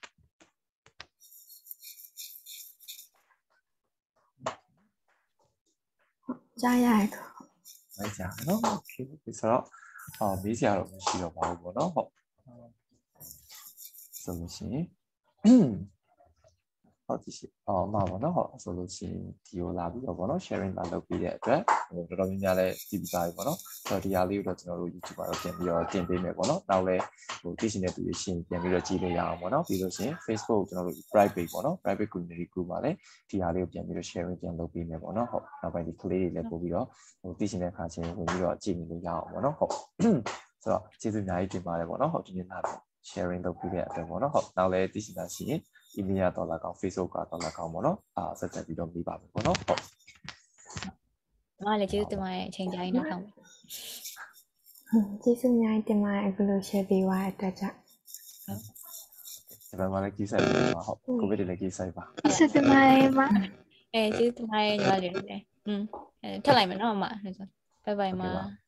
ကြားရတယ်လိုက်ကြနော် Okay ဆိုတော့မေးစရာတော့မရှိတော့ပါဘူးပေါ့နော်ဟုတ်ဆိုလို့ရှိရင်ဟုတ်ဒီရှိမှာပေါ့နော်ဟုတ်ဆိုလို့ရှိရင်ဒီကိုလာပြီးတော့ပေါ့နော် sharing လာလုပ်ပြီးတဲ့အတွက်တော်တော်များများလည်းကြည့်ပြီးသားပြီပေါ့နော်ဆိုတော့ဒီဟာလေးကိုတော့ကျွန်တော်တို့ YouTube မှာတော့ပြန်ပြီးတော့တင်ပေးမယ်ပေါ့နော်နောက်လည်းသိချင်တဲ့သူတွေရှင်းပြန်ပြီးတော့ကြည့်လို့ရအောင်ပေါ့နော်ပြီးလို့ရှိရင် Facebook ကျွန်တော်တို့ private ပေါ့နော် private community group မှာလည်းဒီဟာလေးကိုပြန်ပြီးတော့ sharing ပြန်လုပ်ပေးမယ်ပေါ့နော်ဟုတ်နောက်ပိုင်းဒီ clay တွေလည်းပို့ပြီးတော့သိချင်တဲ့အခါချင်းဝင်ပြီးတော့ကြည့်နေလို့ရအောင်ပေါ့နော်ဟုတ်ဆိုတော့ကျေးဇူးအများကြီးတင်ပါတယ်ပေါ့နော်ဟုတ်ဒီနေ့လာတော့ sharing လုပ်ပြီးတဲ့အတွက်ပေါ့နော်ဟုတ်နောက်လည်းသိချင်တာရှိရင် email တော့လာကောင်း Facebook ကတော့လာကောင်းပေါ့နော်ဆက်သက်ပြီးတော့ပြီးပါမယ်ပေါ့နော်ဟုတ်မလည်းကျေးဇူးတင်ပါတယ်အချိန်ကြာရင်နောက်ထောင်မယ်ကျေးဇူးအများကြီးတင်ပါတယ်အခုလို share ပေးသွားတဲ့အတွက်ကြောင့်ဟုတ်ဒါပေမဲ့လည်းကြီးဆိုင်ပါဟုတ်ကိုဗစ်တွေလည်းကြီးဆိုင်ပါကျေးဇူးတင်ပါတယ်မကျေးဇူးတင်ပါတယ်ညီမလေးလည်းထပ်လိုက်မယ်နော်အမဘိုင်ဘိုင်မ